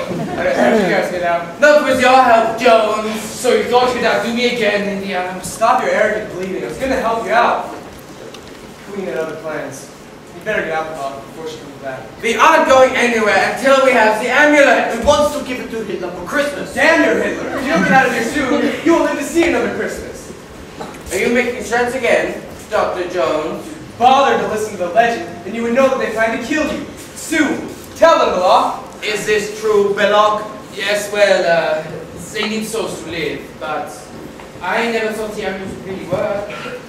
[SPEAKER 12] Not with your help, Jones. So you thought you'd outdo me again, Indiana.
[SPEAKER 1] Stop your arrogant bleeding. I was going to help you out. Queen had other plans. You better get out the box before she comes back.
[SPEAKER 12] We aren't going anywhere until we have the amulet.
[SPEAKER 5] He wants to give it to Hitler for Christmas.
[SPEAKER 1] Damn your Hitler. If you don't get out of here soon, you won't live to see another Christmas.
[SPEAKER 12] Are you making threats again, Dr. Jones?
[SPEAKER 1] If you bothered to listen to the legend, then you would know that they plan to kill you. Soon. Tell them, Belloc.
[SPEAKER 5] Is this true, Belloc?
[SPEAKER 12] Yes, well, they need souls to live, but I never thought the amulet would really work.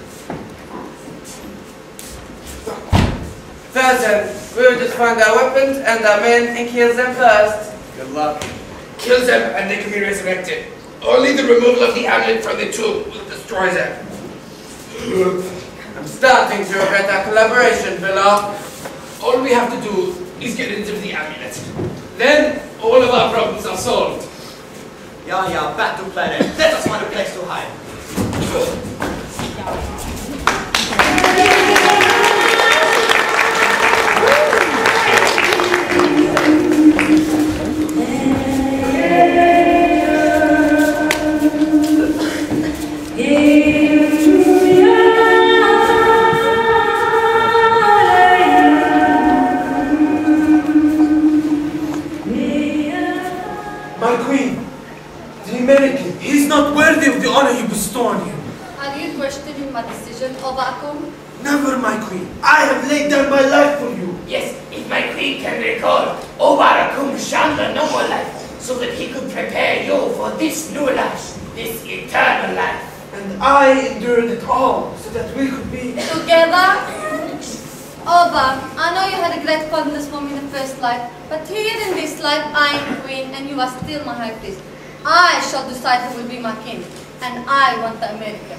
[SPEAKER 12] First then, we'll just find our weapons and our men and kill them first.
[SPEAKER 1] Good luck.
[SPEAKER 12] Kill them and they can be resurrected. Only the removal of the amulet from the tomb will destroy them. I'm starting to regret our collaboration, Belloc. All we have to do is get rid of the amulet. Then, all of our problems are solved.
[SPEAKER 5] Yeah, back to planet. Let us find a place to hide.
[SPEAKER 13] My queen, the American, he is not worthy of the honor you bestow on him.
[SPEAKER 14] Are you questioning my decision, Obakum?
[SPEAKER 13] Never, my queen. I have laid down my life for you.
[SPEAKER 4] Yes, if my queen can recall, Obarakum shunned no more life, so that he could prepare you for this new life, this eternal life.
[SPEAKER 13] And I endured it all, so that we could be
[SPEAKER 14] Together? Oba, I know you had a great fondness for me in the first life, but here in this life I am queen and you are still my high priest. I shall decide who will be my king, and I want the American.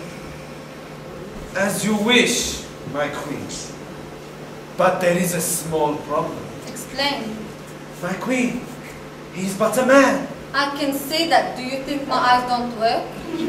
[SPEAKER 13] As you wish, my queen. But there is a small problem.
[SPEAKER 14] Explain.
[SPEAKER 13] My queen, he is but a man.
[SPEAKER 14] I can see that. Do you think my eyes don't work?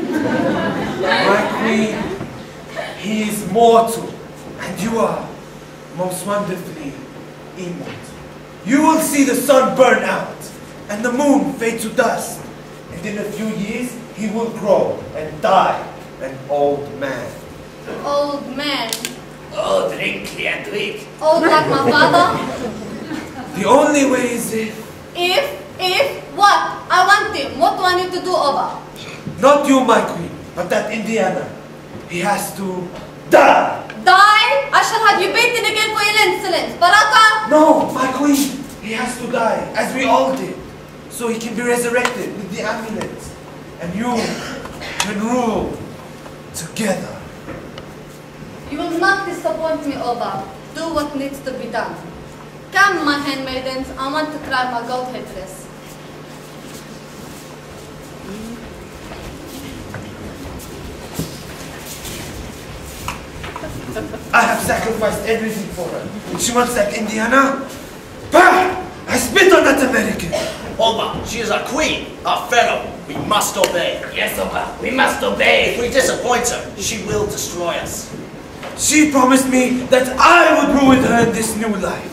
[SPEAKER 13] My queen, he is mortal, and you are most wonderfully immortal. You will see the sun burn out, and the moon fade to dust, and in a few years he will grow and die an old man.
[SPEAKER 14] Old man.
[SPEAKER 4] Old, wrinkly and weak.
[SPEAKER 14] Old like my father?
[SPEAKER 13] The only way is if
[SPEAKER 14] What? I want him. What do I need to do, Oba?
[SPEAKER 13] not you, my queen, but that Indiana. He has to die.
[SPEAKER 14] Die? I shall have you beaten again for your insolence. Baraka?
[SPEAKER 13] No, my queen. He has to die, as we all did, so he can be resurrected with the amulet, and you can rule together.
[SPEAKER 14] You will not disappoint me, Oba. Do what needs to be done. Come, my handmaidens. I want to try my gold headdress.
[SPEAKER 13] I have sacrificed everything for her. And she wants that Indiana? Bah! I spit on that American!
[SPEAKER 5] Oba, she is our queen, our pharaoh. We must obey.
[SPEAKER 4] Yes, Oba, we must obey.
[SPEAKER 5] If we disappoint her, she will destroy us.
[SPEAKER 13] She promised me that I would ruin her in this new life.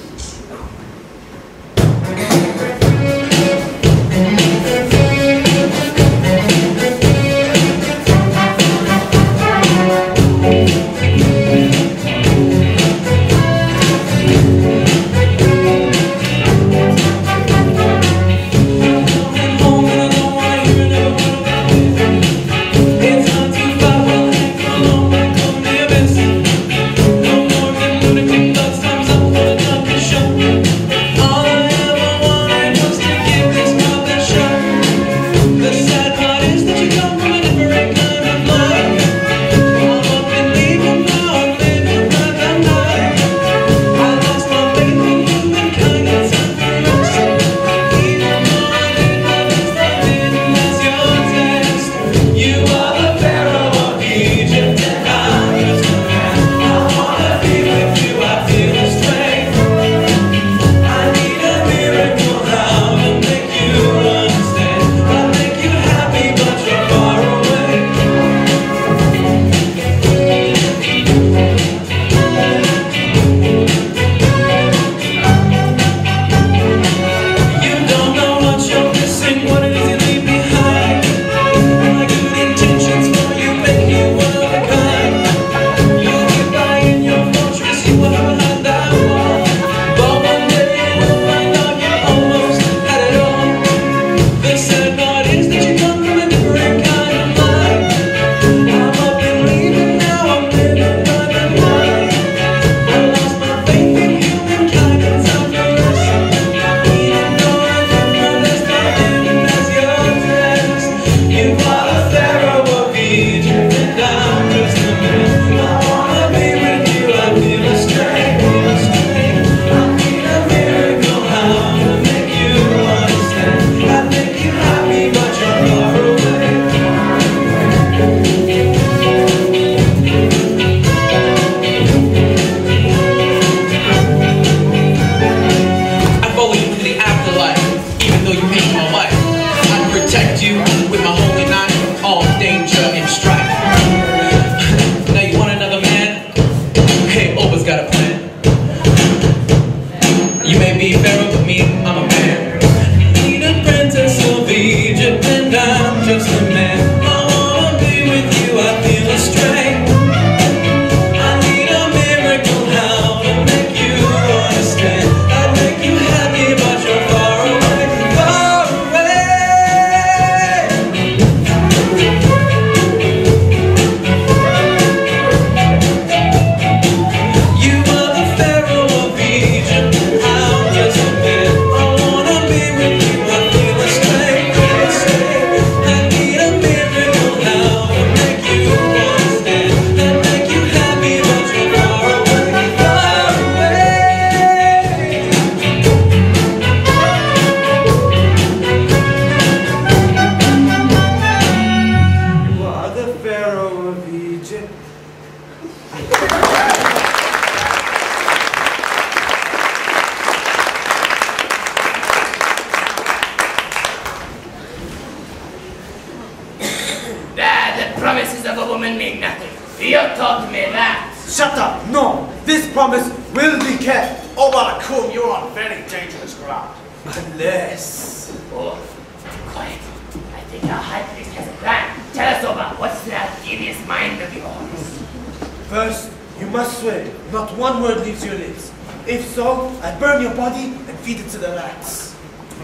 [SPEAKER 4] promises of a woman mean nothing. You taught me that.
[SPEAKER 13] Shut up! No! This promise will be kept!
[SPEAKER 5] Obalakum, you're on very dangerous ground.
[SPEAKER 13] Unless...
[SPEAKER 4] Oh, quiet. I think our high priest has a plan. Tell us, Oba, what's that devious mind of yours?
[SPEAKER 13] First, you must swear not one word leaves your lips. If so, I burn your body and feed it to the rats.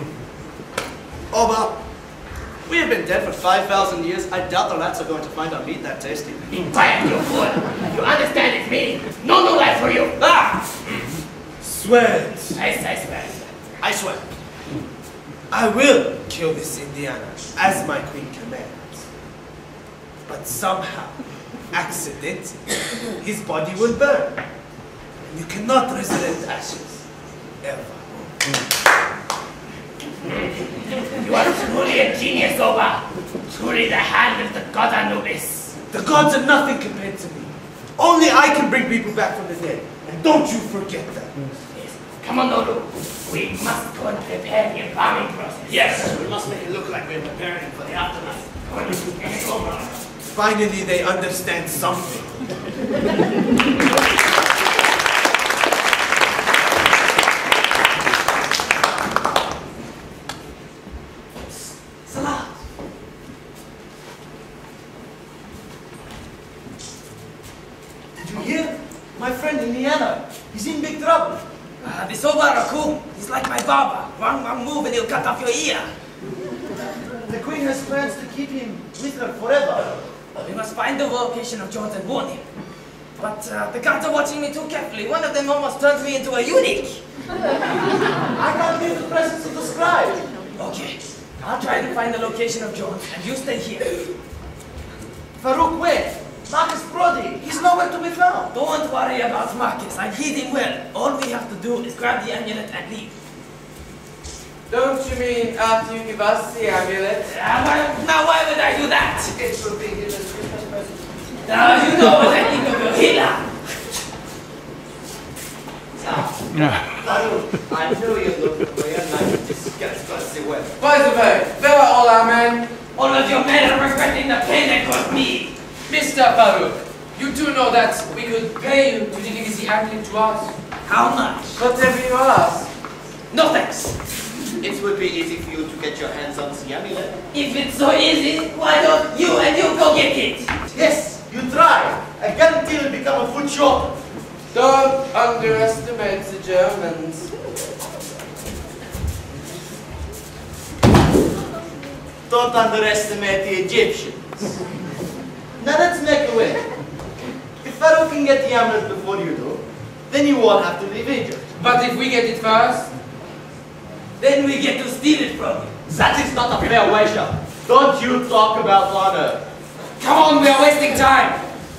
[SPEAKER 5] Oba, we have been dead for 5,000 years. I doubt the rats are going to find our meat that tasty.
[SPEAKER 4] Be quiet, you fool. You understand its meaning. No new life for you. Ah!
[SPEAKER 13] Swear it.
[SPEAKER 4] I swear.
[SPEAKER 5] I swear.
[SPEAKER 13] I will kill this Indiana, as my queen commands. But somehow, accidentally, his body will burn. And you cannot resurrect ashes. Ever.
[SPEAKER 4] You are truly a genius, Oba. Truly the hand of the god Anubis.
[SPEAKER 13] The gods are nothing compared to me.
[SPEAKER 9] Only I can bring people back from the dead. And don't you forget that.
[SPEAKER 4] Yes. Come on, Nolu. We must go and prepare the embalming process.
[SPEAKER 5] Yes, we must make it look like we're preparing for the aftermath.
[SPEAKER 9] Finally, they understand something.
[SPEAKER 7] Salah! Did you hear? My friend Indiana. He's in big trouble.
[SPEAKER 4] This Obaraku, he's like my barber. One move and he'll cut off your ear.
[SPEAKER 7] The Queen has plans to keep him with her forever.
[SPEAKER 4] We must find the location of George and warn him. But the guards are watching me too carefully. One of them almost turned me into a eunuch.
[SPEAKER 7] I can't leave the presence of the scribe.
[SPEAKER 4] Okay, I'll try to find the location of George, and you stay here.
[SPEAKER 7] Farouk, where? Marcus Brody. He's nowhere to be found.
[SPEAKER 4] Don't worry about Marcus. I hid him well. All we have to do is grab the amulet and leave.
[SPEAKER 12] Don't you mean after you give us the amulet?
[SPEAKER 4] Now why would I do that?
[SPEAKER 12] It would be his Christmas present.
[SPEAKER 4] Now you know what I think of your healer.
[SPEAKER 11] Farouk, I knew you'd look for your knife disgustingly well.
[SPEAKER 12] By the way, where are all our men?
[SPEAKER 4] All of your men are regretting the pain they caused me.
[SPEAKER 12] Mr. Farouk, you do know that we could pay you to deliver the amulet to us.
[SPEAKER 4] How much?
[SPEAKER 12] Whatever you ask.
[SPEAKER 4] No thanks.
[SPEAKER 11] It would be easy for you to get your hands on the amulet.
[SPEAKER 4] If it's so easy, why don't you go get it?
[SPEAKER 7] Yes, you try. I guarantee you'll become a foot short.
[SPEAKER 12] Don't underestimate the Germans.
[SPEAKER 5] Don't underestimate the Egyptians.
[SPEAKER 7] Now let's make a way. If Pharaoh can get the amulet before you do, then you won't have to leave Egypt.
[SPEAKER 12] But if we get it first,
[SPEAKER 4] then we get to steal it from you.
[SPEAKER 5] That is not a fair wager. Don't you talk about honor.
[SPEAKER 12] come on, we are wasting time.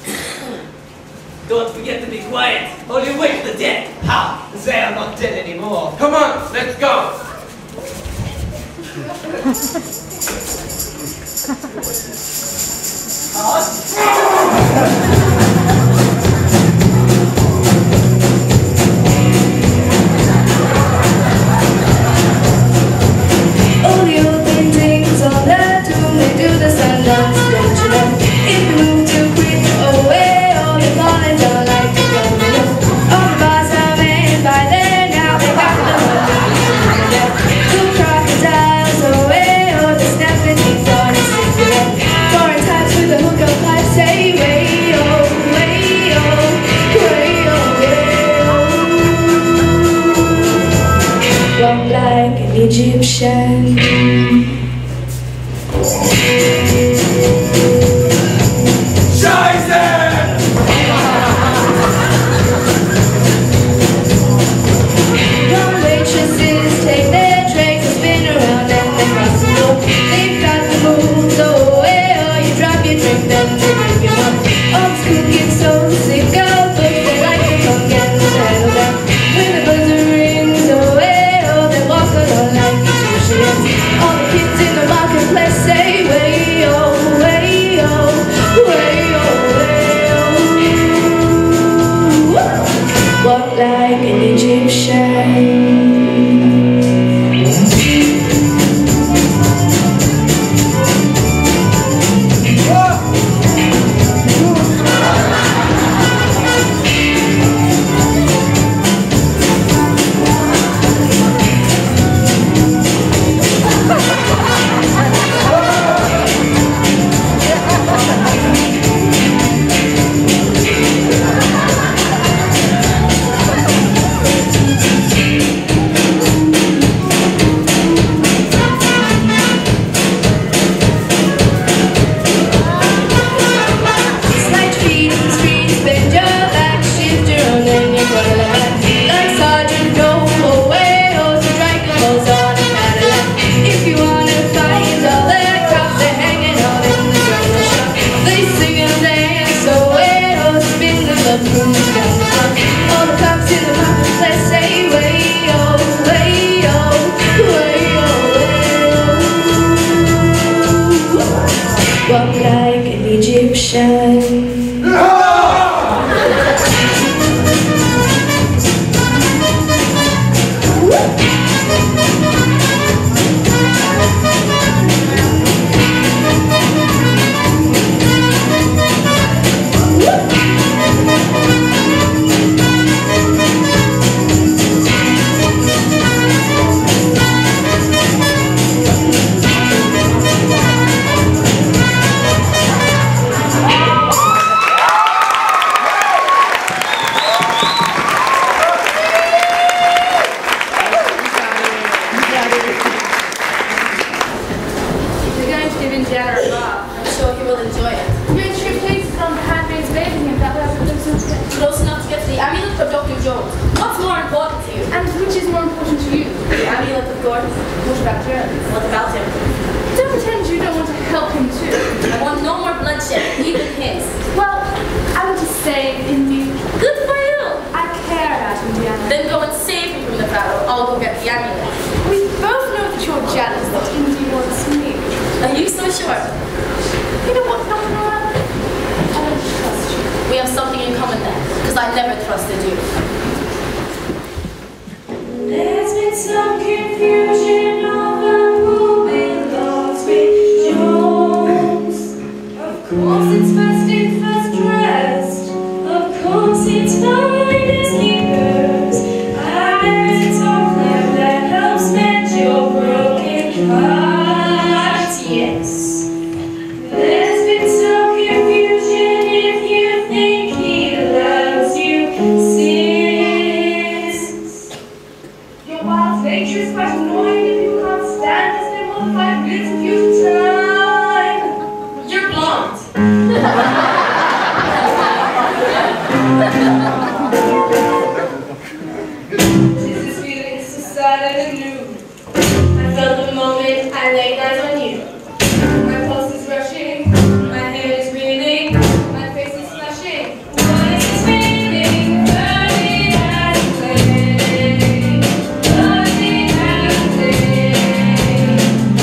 [SPEAKER 4] Don't forget to be quiet, or you wake the dead.
[SPEAKER 5] Ha! They are not dead anymore.
[SPEAKER 12] Come on, let's go.
[SPEAKER 15] All the old paintings on the tomb, they do the sun dance, don't you know? If you move too quick away, all your falling down like a domino. All the bars are made by then, now they got the money. Two crocodiles away, oh, the snapping things on a cigarette. Foreign types with a hook of life say, way oh, way oh, way oh, way oh. Walk like an Egyptian. Young waitresses take their trays and spin around and they cross the floor. They've got the moves, oh, oh, you drop your drink, then they bring you up. Old cooking so sick of books, they like to come and settle down. When the buzzer rings, oh, oh, they walk along like Egyptians. All the kids in the marketplace say, way oh, way oh, way oh, way oh. Walk like an Egyptian. Slide feet in the streets, bend your back, shift your own, then you're gonna laugh. Like Sergeant No, away, oh, so strike the balls on a Cadillac. If you wanna find all the cops, they're hanging out in the summer shop. They sing and dance, away, oh, spin the love rooms down the block. All the cops in the marketplace say, way oh, way oh, way oh, way oh. Walk like an Egyptian.
[SPEAKER 2] amulet.
[SPEAKER 15] You're in true places on the handmaids bathing him. That was
[SPEAKER 2] Close enough to get to the amulet for Dr. Jones. What's more important to you?
[SPEAKER 15] And which is more important to you?
[SPEAKER 2] The amulet, of course. What about Germans? What about him?
[SPEAKER 15] Don't pretend you don't want to help him too.
[SPEAKER 2] I want no more bloodshed, even his.
[SPEAKER 15] Well, I want to save Indy.
[SPEAKER 2] Good for you.
[SPEAKER 15] I care about Indiana.
[SPEAKER 2] Then go and save me from the battle. I'll go get the amulet.
[SPEAKER 15] We both know that you're jealous that Indy wants me.
[SPEAKER 2] Are you so sure?
[SPEAKER 15] You know what, Dr. Nora? I don't trust you.
[SPEAKER 2] We have something in common then, because I never trusted you.
[SPEAKER 15] There's been some confusion over who belongs with Jones. Of course it's first in, first dressed. Of course it's finest keepers. I bet it's all clear that helps mend your broken heart. Yes. There's been some confusion if you think he loves you since. Your wild nature is quite annoying if you can't stand to spend more than 5 minutes of your time. You're blonde. This is feeling so sad and new. I felt the moment I laid eyes on you. My pulse is rushing, my head is reeling, my face is flushing. What is feeling? Burning as a flame, burning as a flame.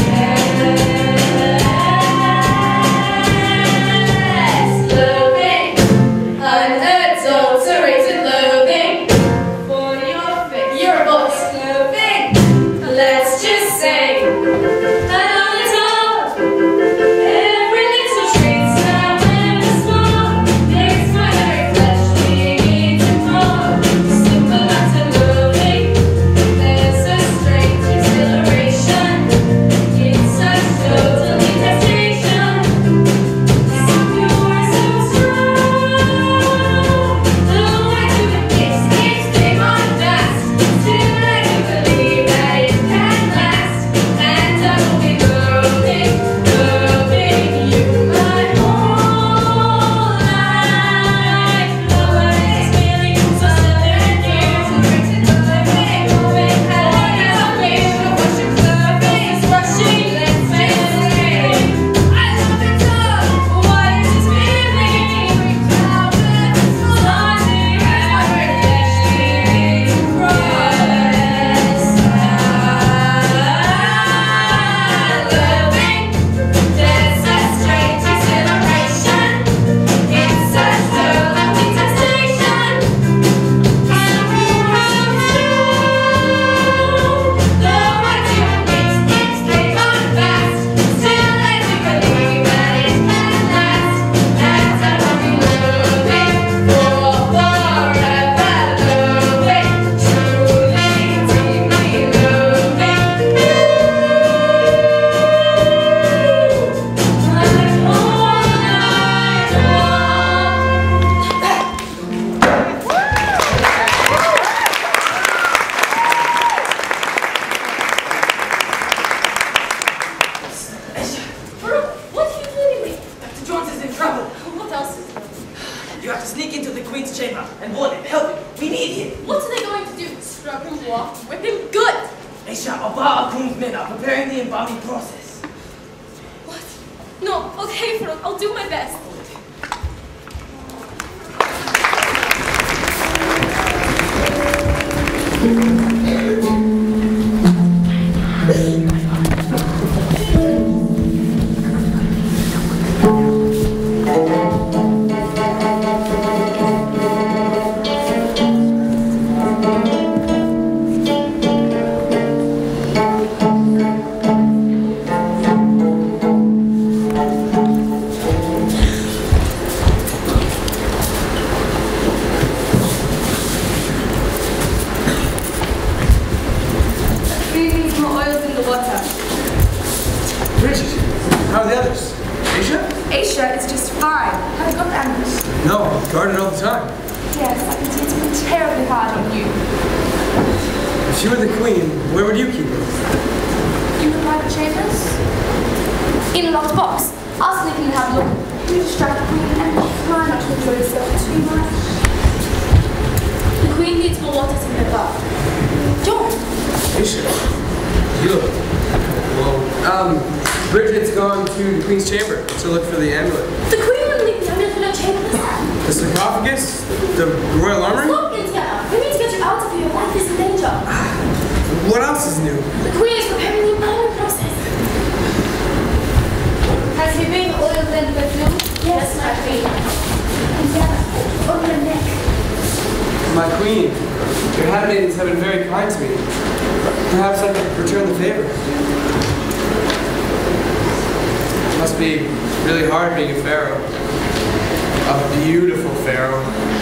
[SPEAKER 15] Yes, loving, unadulterated loathing for your face. Your voice, loving. Let's just say, I know it's all. Every little treat, however small, makes my very flesh begin to crawl. Simple as a loathing, there's a strange exhilaration. It's such total detestation. You're so strong. Though I do it, it's big on fast. Still I do believe that it can last. And I will be loving you my whole life. Always feeling so southern here. So great to loving, having a wish of what your loving is rushing. Let's face it, I love it all. What is this feeling? How good it's starting at my reflection cross. Loving, there's a strange exhilaration. It's such total detestation. Though I do it's big on fast. Still I do believe that it can last. And I will be loving for forever. Loving, truly, deeply loving my whole life
[SPEAKER 2] What are you doing with?
[SPEAKER 4] Dr. Jones is in trouble.
[SPEAKER 2] What else is there?
[SPEAKER 4] You have to sneak into the Queen's chamber and warn him. Help him. We need him.
[SPEAKER 2] What are they going to do? Scrub him, walk, whip him? Good!
[SPEAKER 4] Aisha, Abba Akum's men are preparing the embalming process.
[SPEAKER 2] What? No, okay, Farouk, I'll do my best.
[SPEAKER 15] Aisha is just fine. Have you got the ambulance?
[SPEAKER 1] No, guarded all the time.
[SPEAKER 15] Yes, I can see it's been terribly hard on you.
[SPEAKER 1] If she were the queen, where would you keep her?
[SPEAKER 15] In the private chambers? In a locked box. I'll sneak in and have a look.
[SPEAKER 2] You distract the queen and try not to enjoy yourself too much. The queen needs more water to live up. John!
[SPEAKER 1] Aisha, you look. Well, Bridget's gone to the queen's chamber to look for the amulet.
[SPEAKER 2] The queen wouldn't leave the amulet in her chamber.
[SPEAKER 1] The sarcophagus? The royal armory?
[SPEAKER 2] Stop it, yeah. We need to get you out of here. Your life is in danger.
[SPEAKER 1] What else is new?
[SPEAKER 2] The queen is preparing the embalming process.
[SPEAKER 14] Has he been oiled and perfumed?
[SPEAKER 2] Yes, my queen. And yeah, on your neck.
[SPEAKER 1] My queen, your handmaidens have been very kind to me. Perhaps I could return the favor. It must be really hard being a pharaoh. A beautiful pharaoh.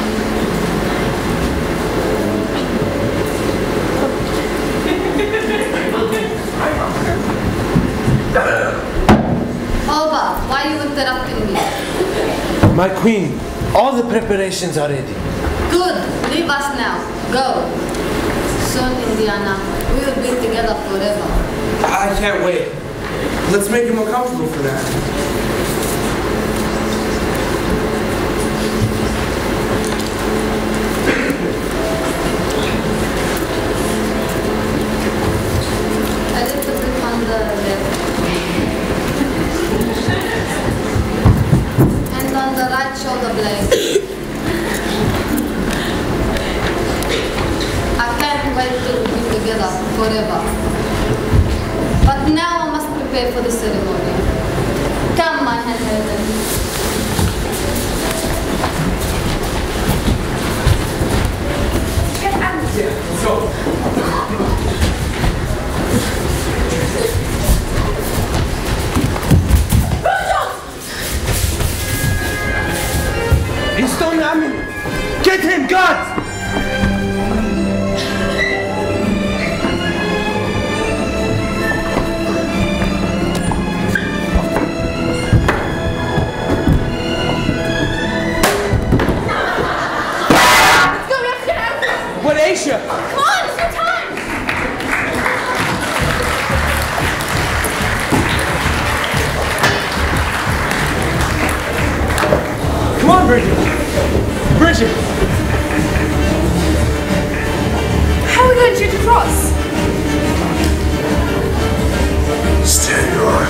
[SPEAKER 14] Oba, why are you interrupting me?
[SPEAKER 13] My queen, all the preparations are ready.
[SPEAKER 14] Good, leave us now. Go. Soon, Indiana, we will be together forever.
[SPEAKER 1] I can't wait. Let's make it more comfortable for that.
[SPEAKER 14] A little bit on the left. And on the right shoulder blade. I can't wait till we be together forever. But now I must prepare for the ceremony. Come, my handmaiden.
[SPEAKER 2] Get out.
[SPEAKER 1] Yeah, let's go.
[SPEAKER 13] He's stone amulet. Get him, guards!
[SPEAKER 1] What, Aisha?
[SPEAKER 2] Come on, it's your time!
[SPEAKER 1] Come on, Bridget. Bridget.
[SPEAKER 2] How are we going to shoot across?
[SPEAKER 16] Stay on.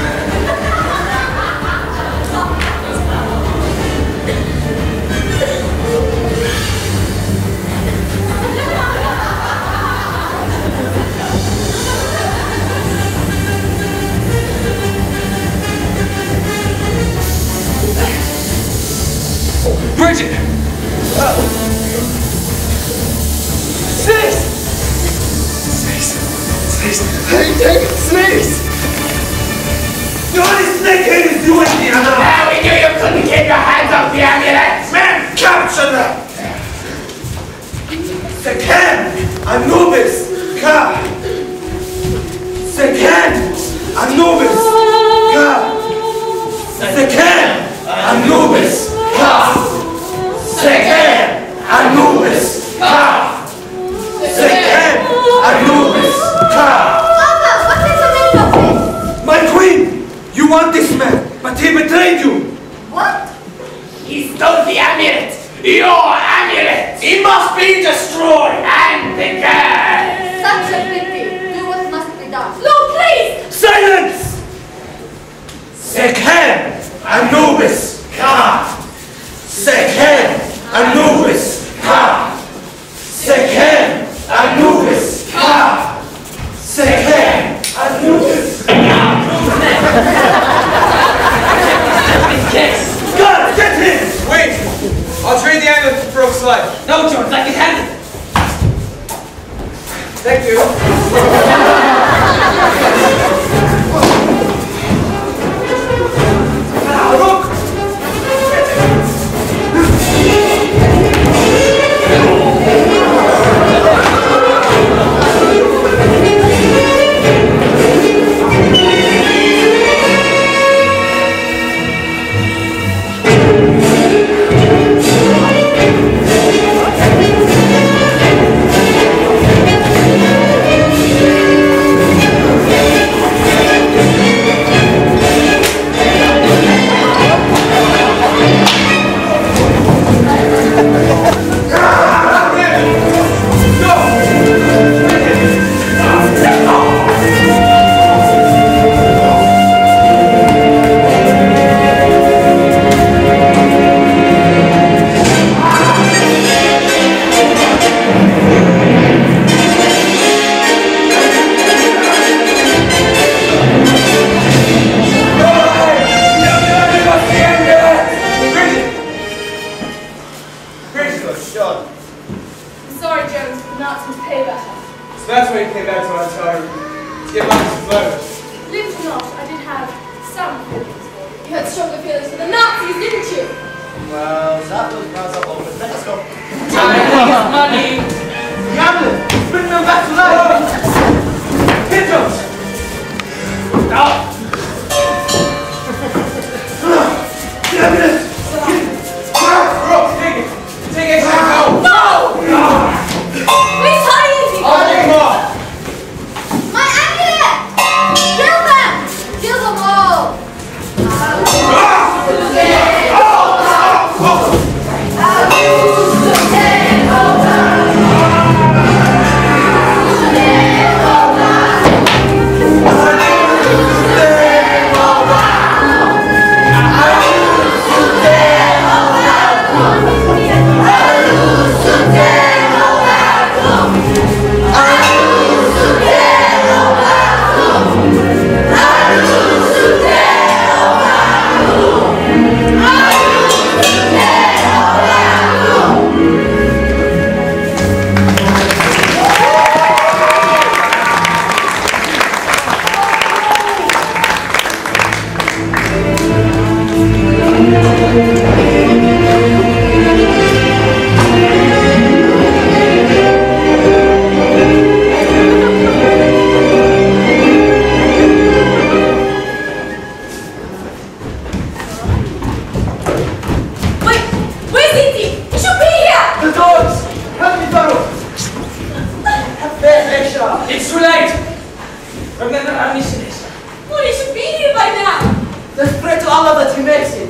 [SPEAKER 1] Bridget! Snakes! Snakes! Hey, David, snakes! What is snakehead doing here now?
[SPEAKER 12] Now we knew you couldn't keep your hands off the amulet!
[SPEAKER 13] Man, capture them! Second, Anubis, Ka! Second, Anubis, Ka! Second, Anubis, Ka! Second, Anubis, Ka! Second, Anubis, Ka!
[SPEAKER 8] Papa, what is the meaning of this?
[SPEAKER 13] My queen, you want this man, but he betrayed you.
[SPEAKER 8] What?
[SPEAKER 12] He stole the amulet! Your amulet! He must be destroyed! And the girl!
[SPEAKER 14] Such a pity. Do what must be done.
[SPEAKER 2] No, please!
[SPEAKER 13] Silence! Second, Anubis, Ka! Second, Anubis, Ka! Second, Anubis, Ka! Second, Anubis, Ka! God, get him!
[SPEAKER 1] Wait! I'll trade the amulet for Brooke's life.
[SPEAKER 4] No, George, I can handle it.
[SPEAKER 1] Thank you.
[SPEAKER 13] Look!
[SPEAKER 5] Well, that was rather awkward. Let's go.
[SPEAKER 4] Money!
[SPEAKER 5] The amulet! Bring them back to life! Hit them!
[SPEAKER 4] Stop!
[SPEAKER 5] The amulet!
[SPEAKER 12] Bro, take it! Take it! Go!
[SPEAKER 2] No! Wait, honey!
[SPEAKER 12] More!
[SPEAKER 2] My amulet! Kill them! Kill them all!
[SPEAKER 4] It's too late! Remember our mission is.
[SPEAKER 2] Well, he should be here by now!
[SPEAKER 5] Let's pray to Allah that he makes it.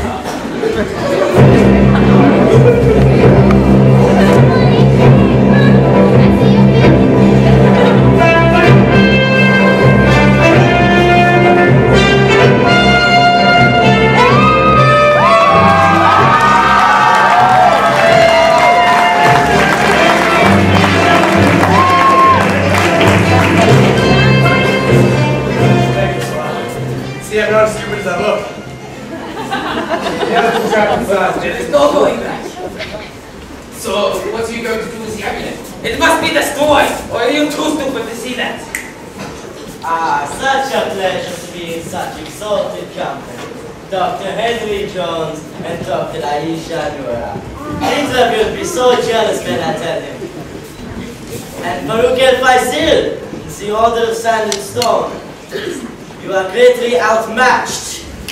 [SPEAKER 4] There is no going back. So, what are you going to do with the amulet? It must be destroyed, or are you too stupid to see that?
[SPEAKER 5] Ah, such a pleasure to be in such exalted company. Dr. Henry Jones and Dr. Aisha Noura. Hitler will be so jealous when I tell him. And Farouk El-Faisil, the Order of Sand and Stone. You are greatly outmatched.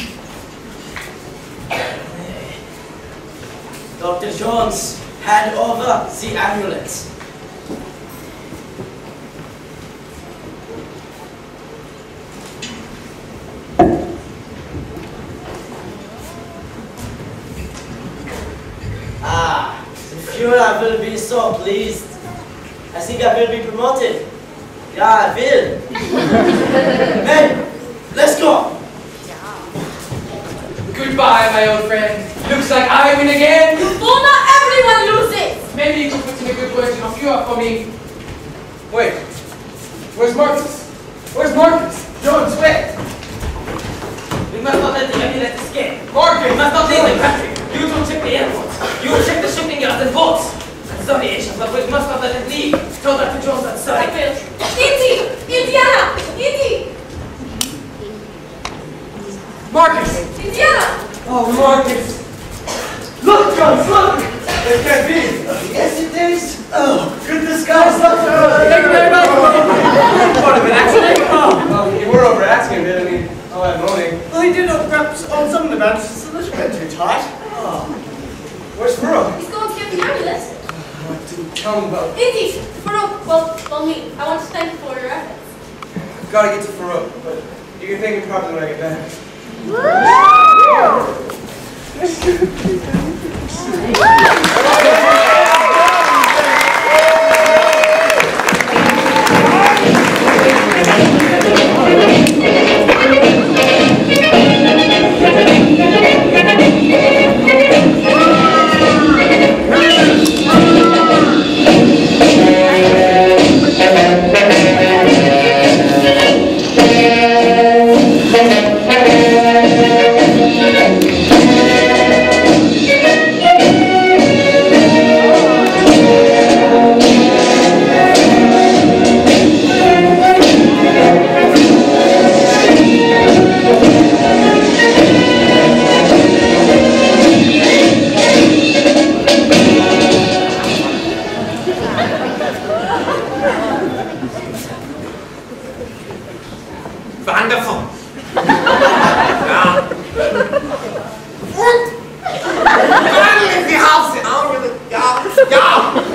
[SPEAKER 5] Dr. Jones, hand over the amulet. Ah, the Führer will be so pleased. I think I will be promoted. Yeah, I will. Men, let's go.
[SPEAKER 10] Goodbye, my old friend. Looks like I win again.
[SPEAKER 2] Well, not everyone loses.
[SPEAKER 10] Maybe you could put in a good word in a few for me. Wait, where's Marcus? Where's Marcus? Jones, wait.
[SPEAKER 4] We must not let the amulet escape.
[SPEAKER 10] Marcus!
[SPEAKER 4] We must not leave the country. You two check the airports. You will check the shipping yards and boats. I'm sorry, Asia, but we must not let it leave. Tell Dr. Jones I'm sorry.
[SPEAKER 2] Indy! Indiana! Indy!
[SPEAKER 10] Marcus!
[SPEAKER 2] Indiana!
[SPEAKER 10] Oh, Marcus!
[SPEAKER 5] Look, Jones, look! It can be. Yes, it is. Oh, good disguise, Doctor.
[SPEAKER 1] Thank you very much. What of an accident? Oh, you were over asking, didn't he? Oh, that moaning.
[SPEAKER 7] Well, he did perhaps on some of the bands. It's a little bit too tight.
[SPEAKER 1] Oh. Where's Farouk?
[SPEAKER 2] He's going to get the amulet.
[SPEAKER 1] What didn't tell him about?
[SPEAKER 2] Indy! Farouk, well, me. I want to thank you for your efforts.
[SPEAKER 1] I've got to get to Farouk, but you can thank him properly when I get back.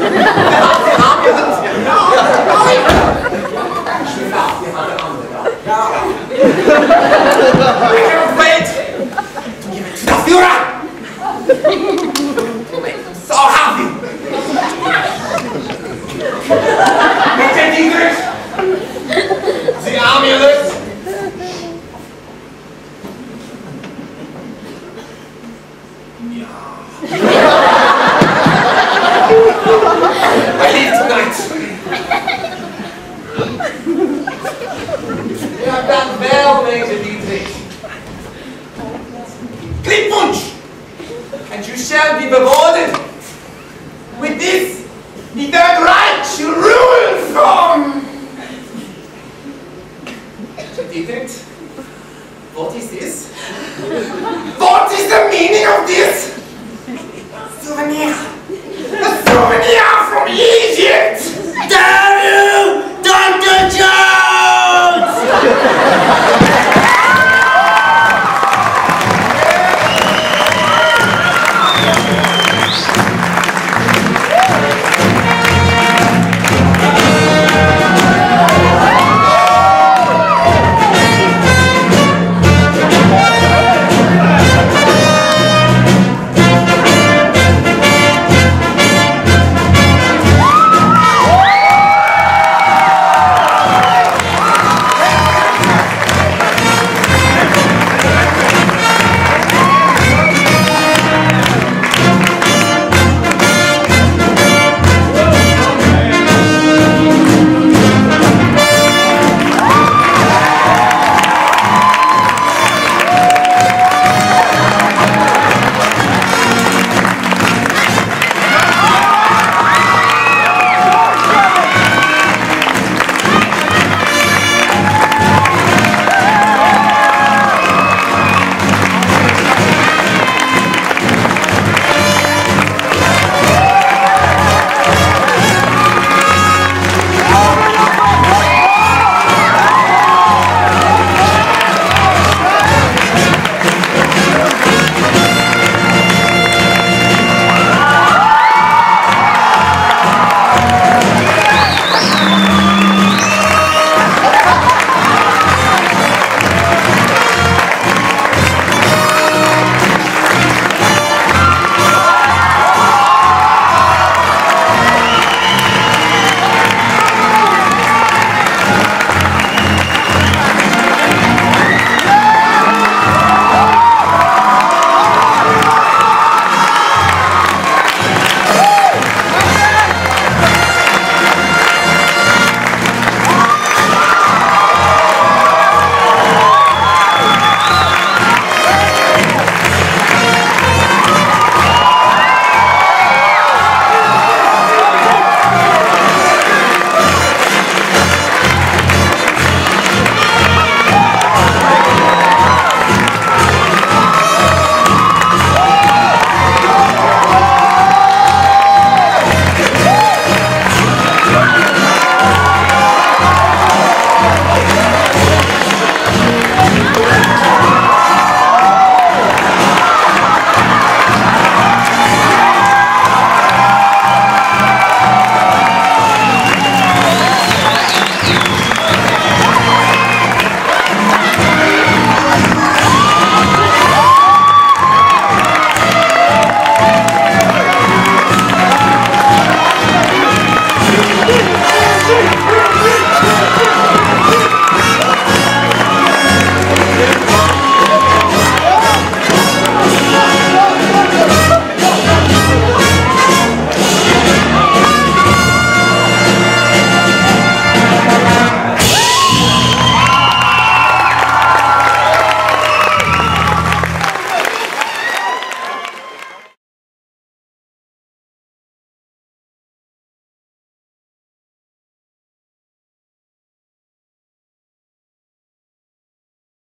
[SPEAKER 12] Wait! To give it to the Führer! To make him so happy! Major Dietrich! The amulet! I leave tonight! You have done well, Major Dietrich. Glückwunsch! And you shall be rewarded with this, the Third Reich shall rule from. Major Dietrich, what is this? What is the meaning of this? Souvenir! A souvenir!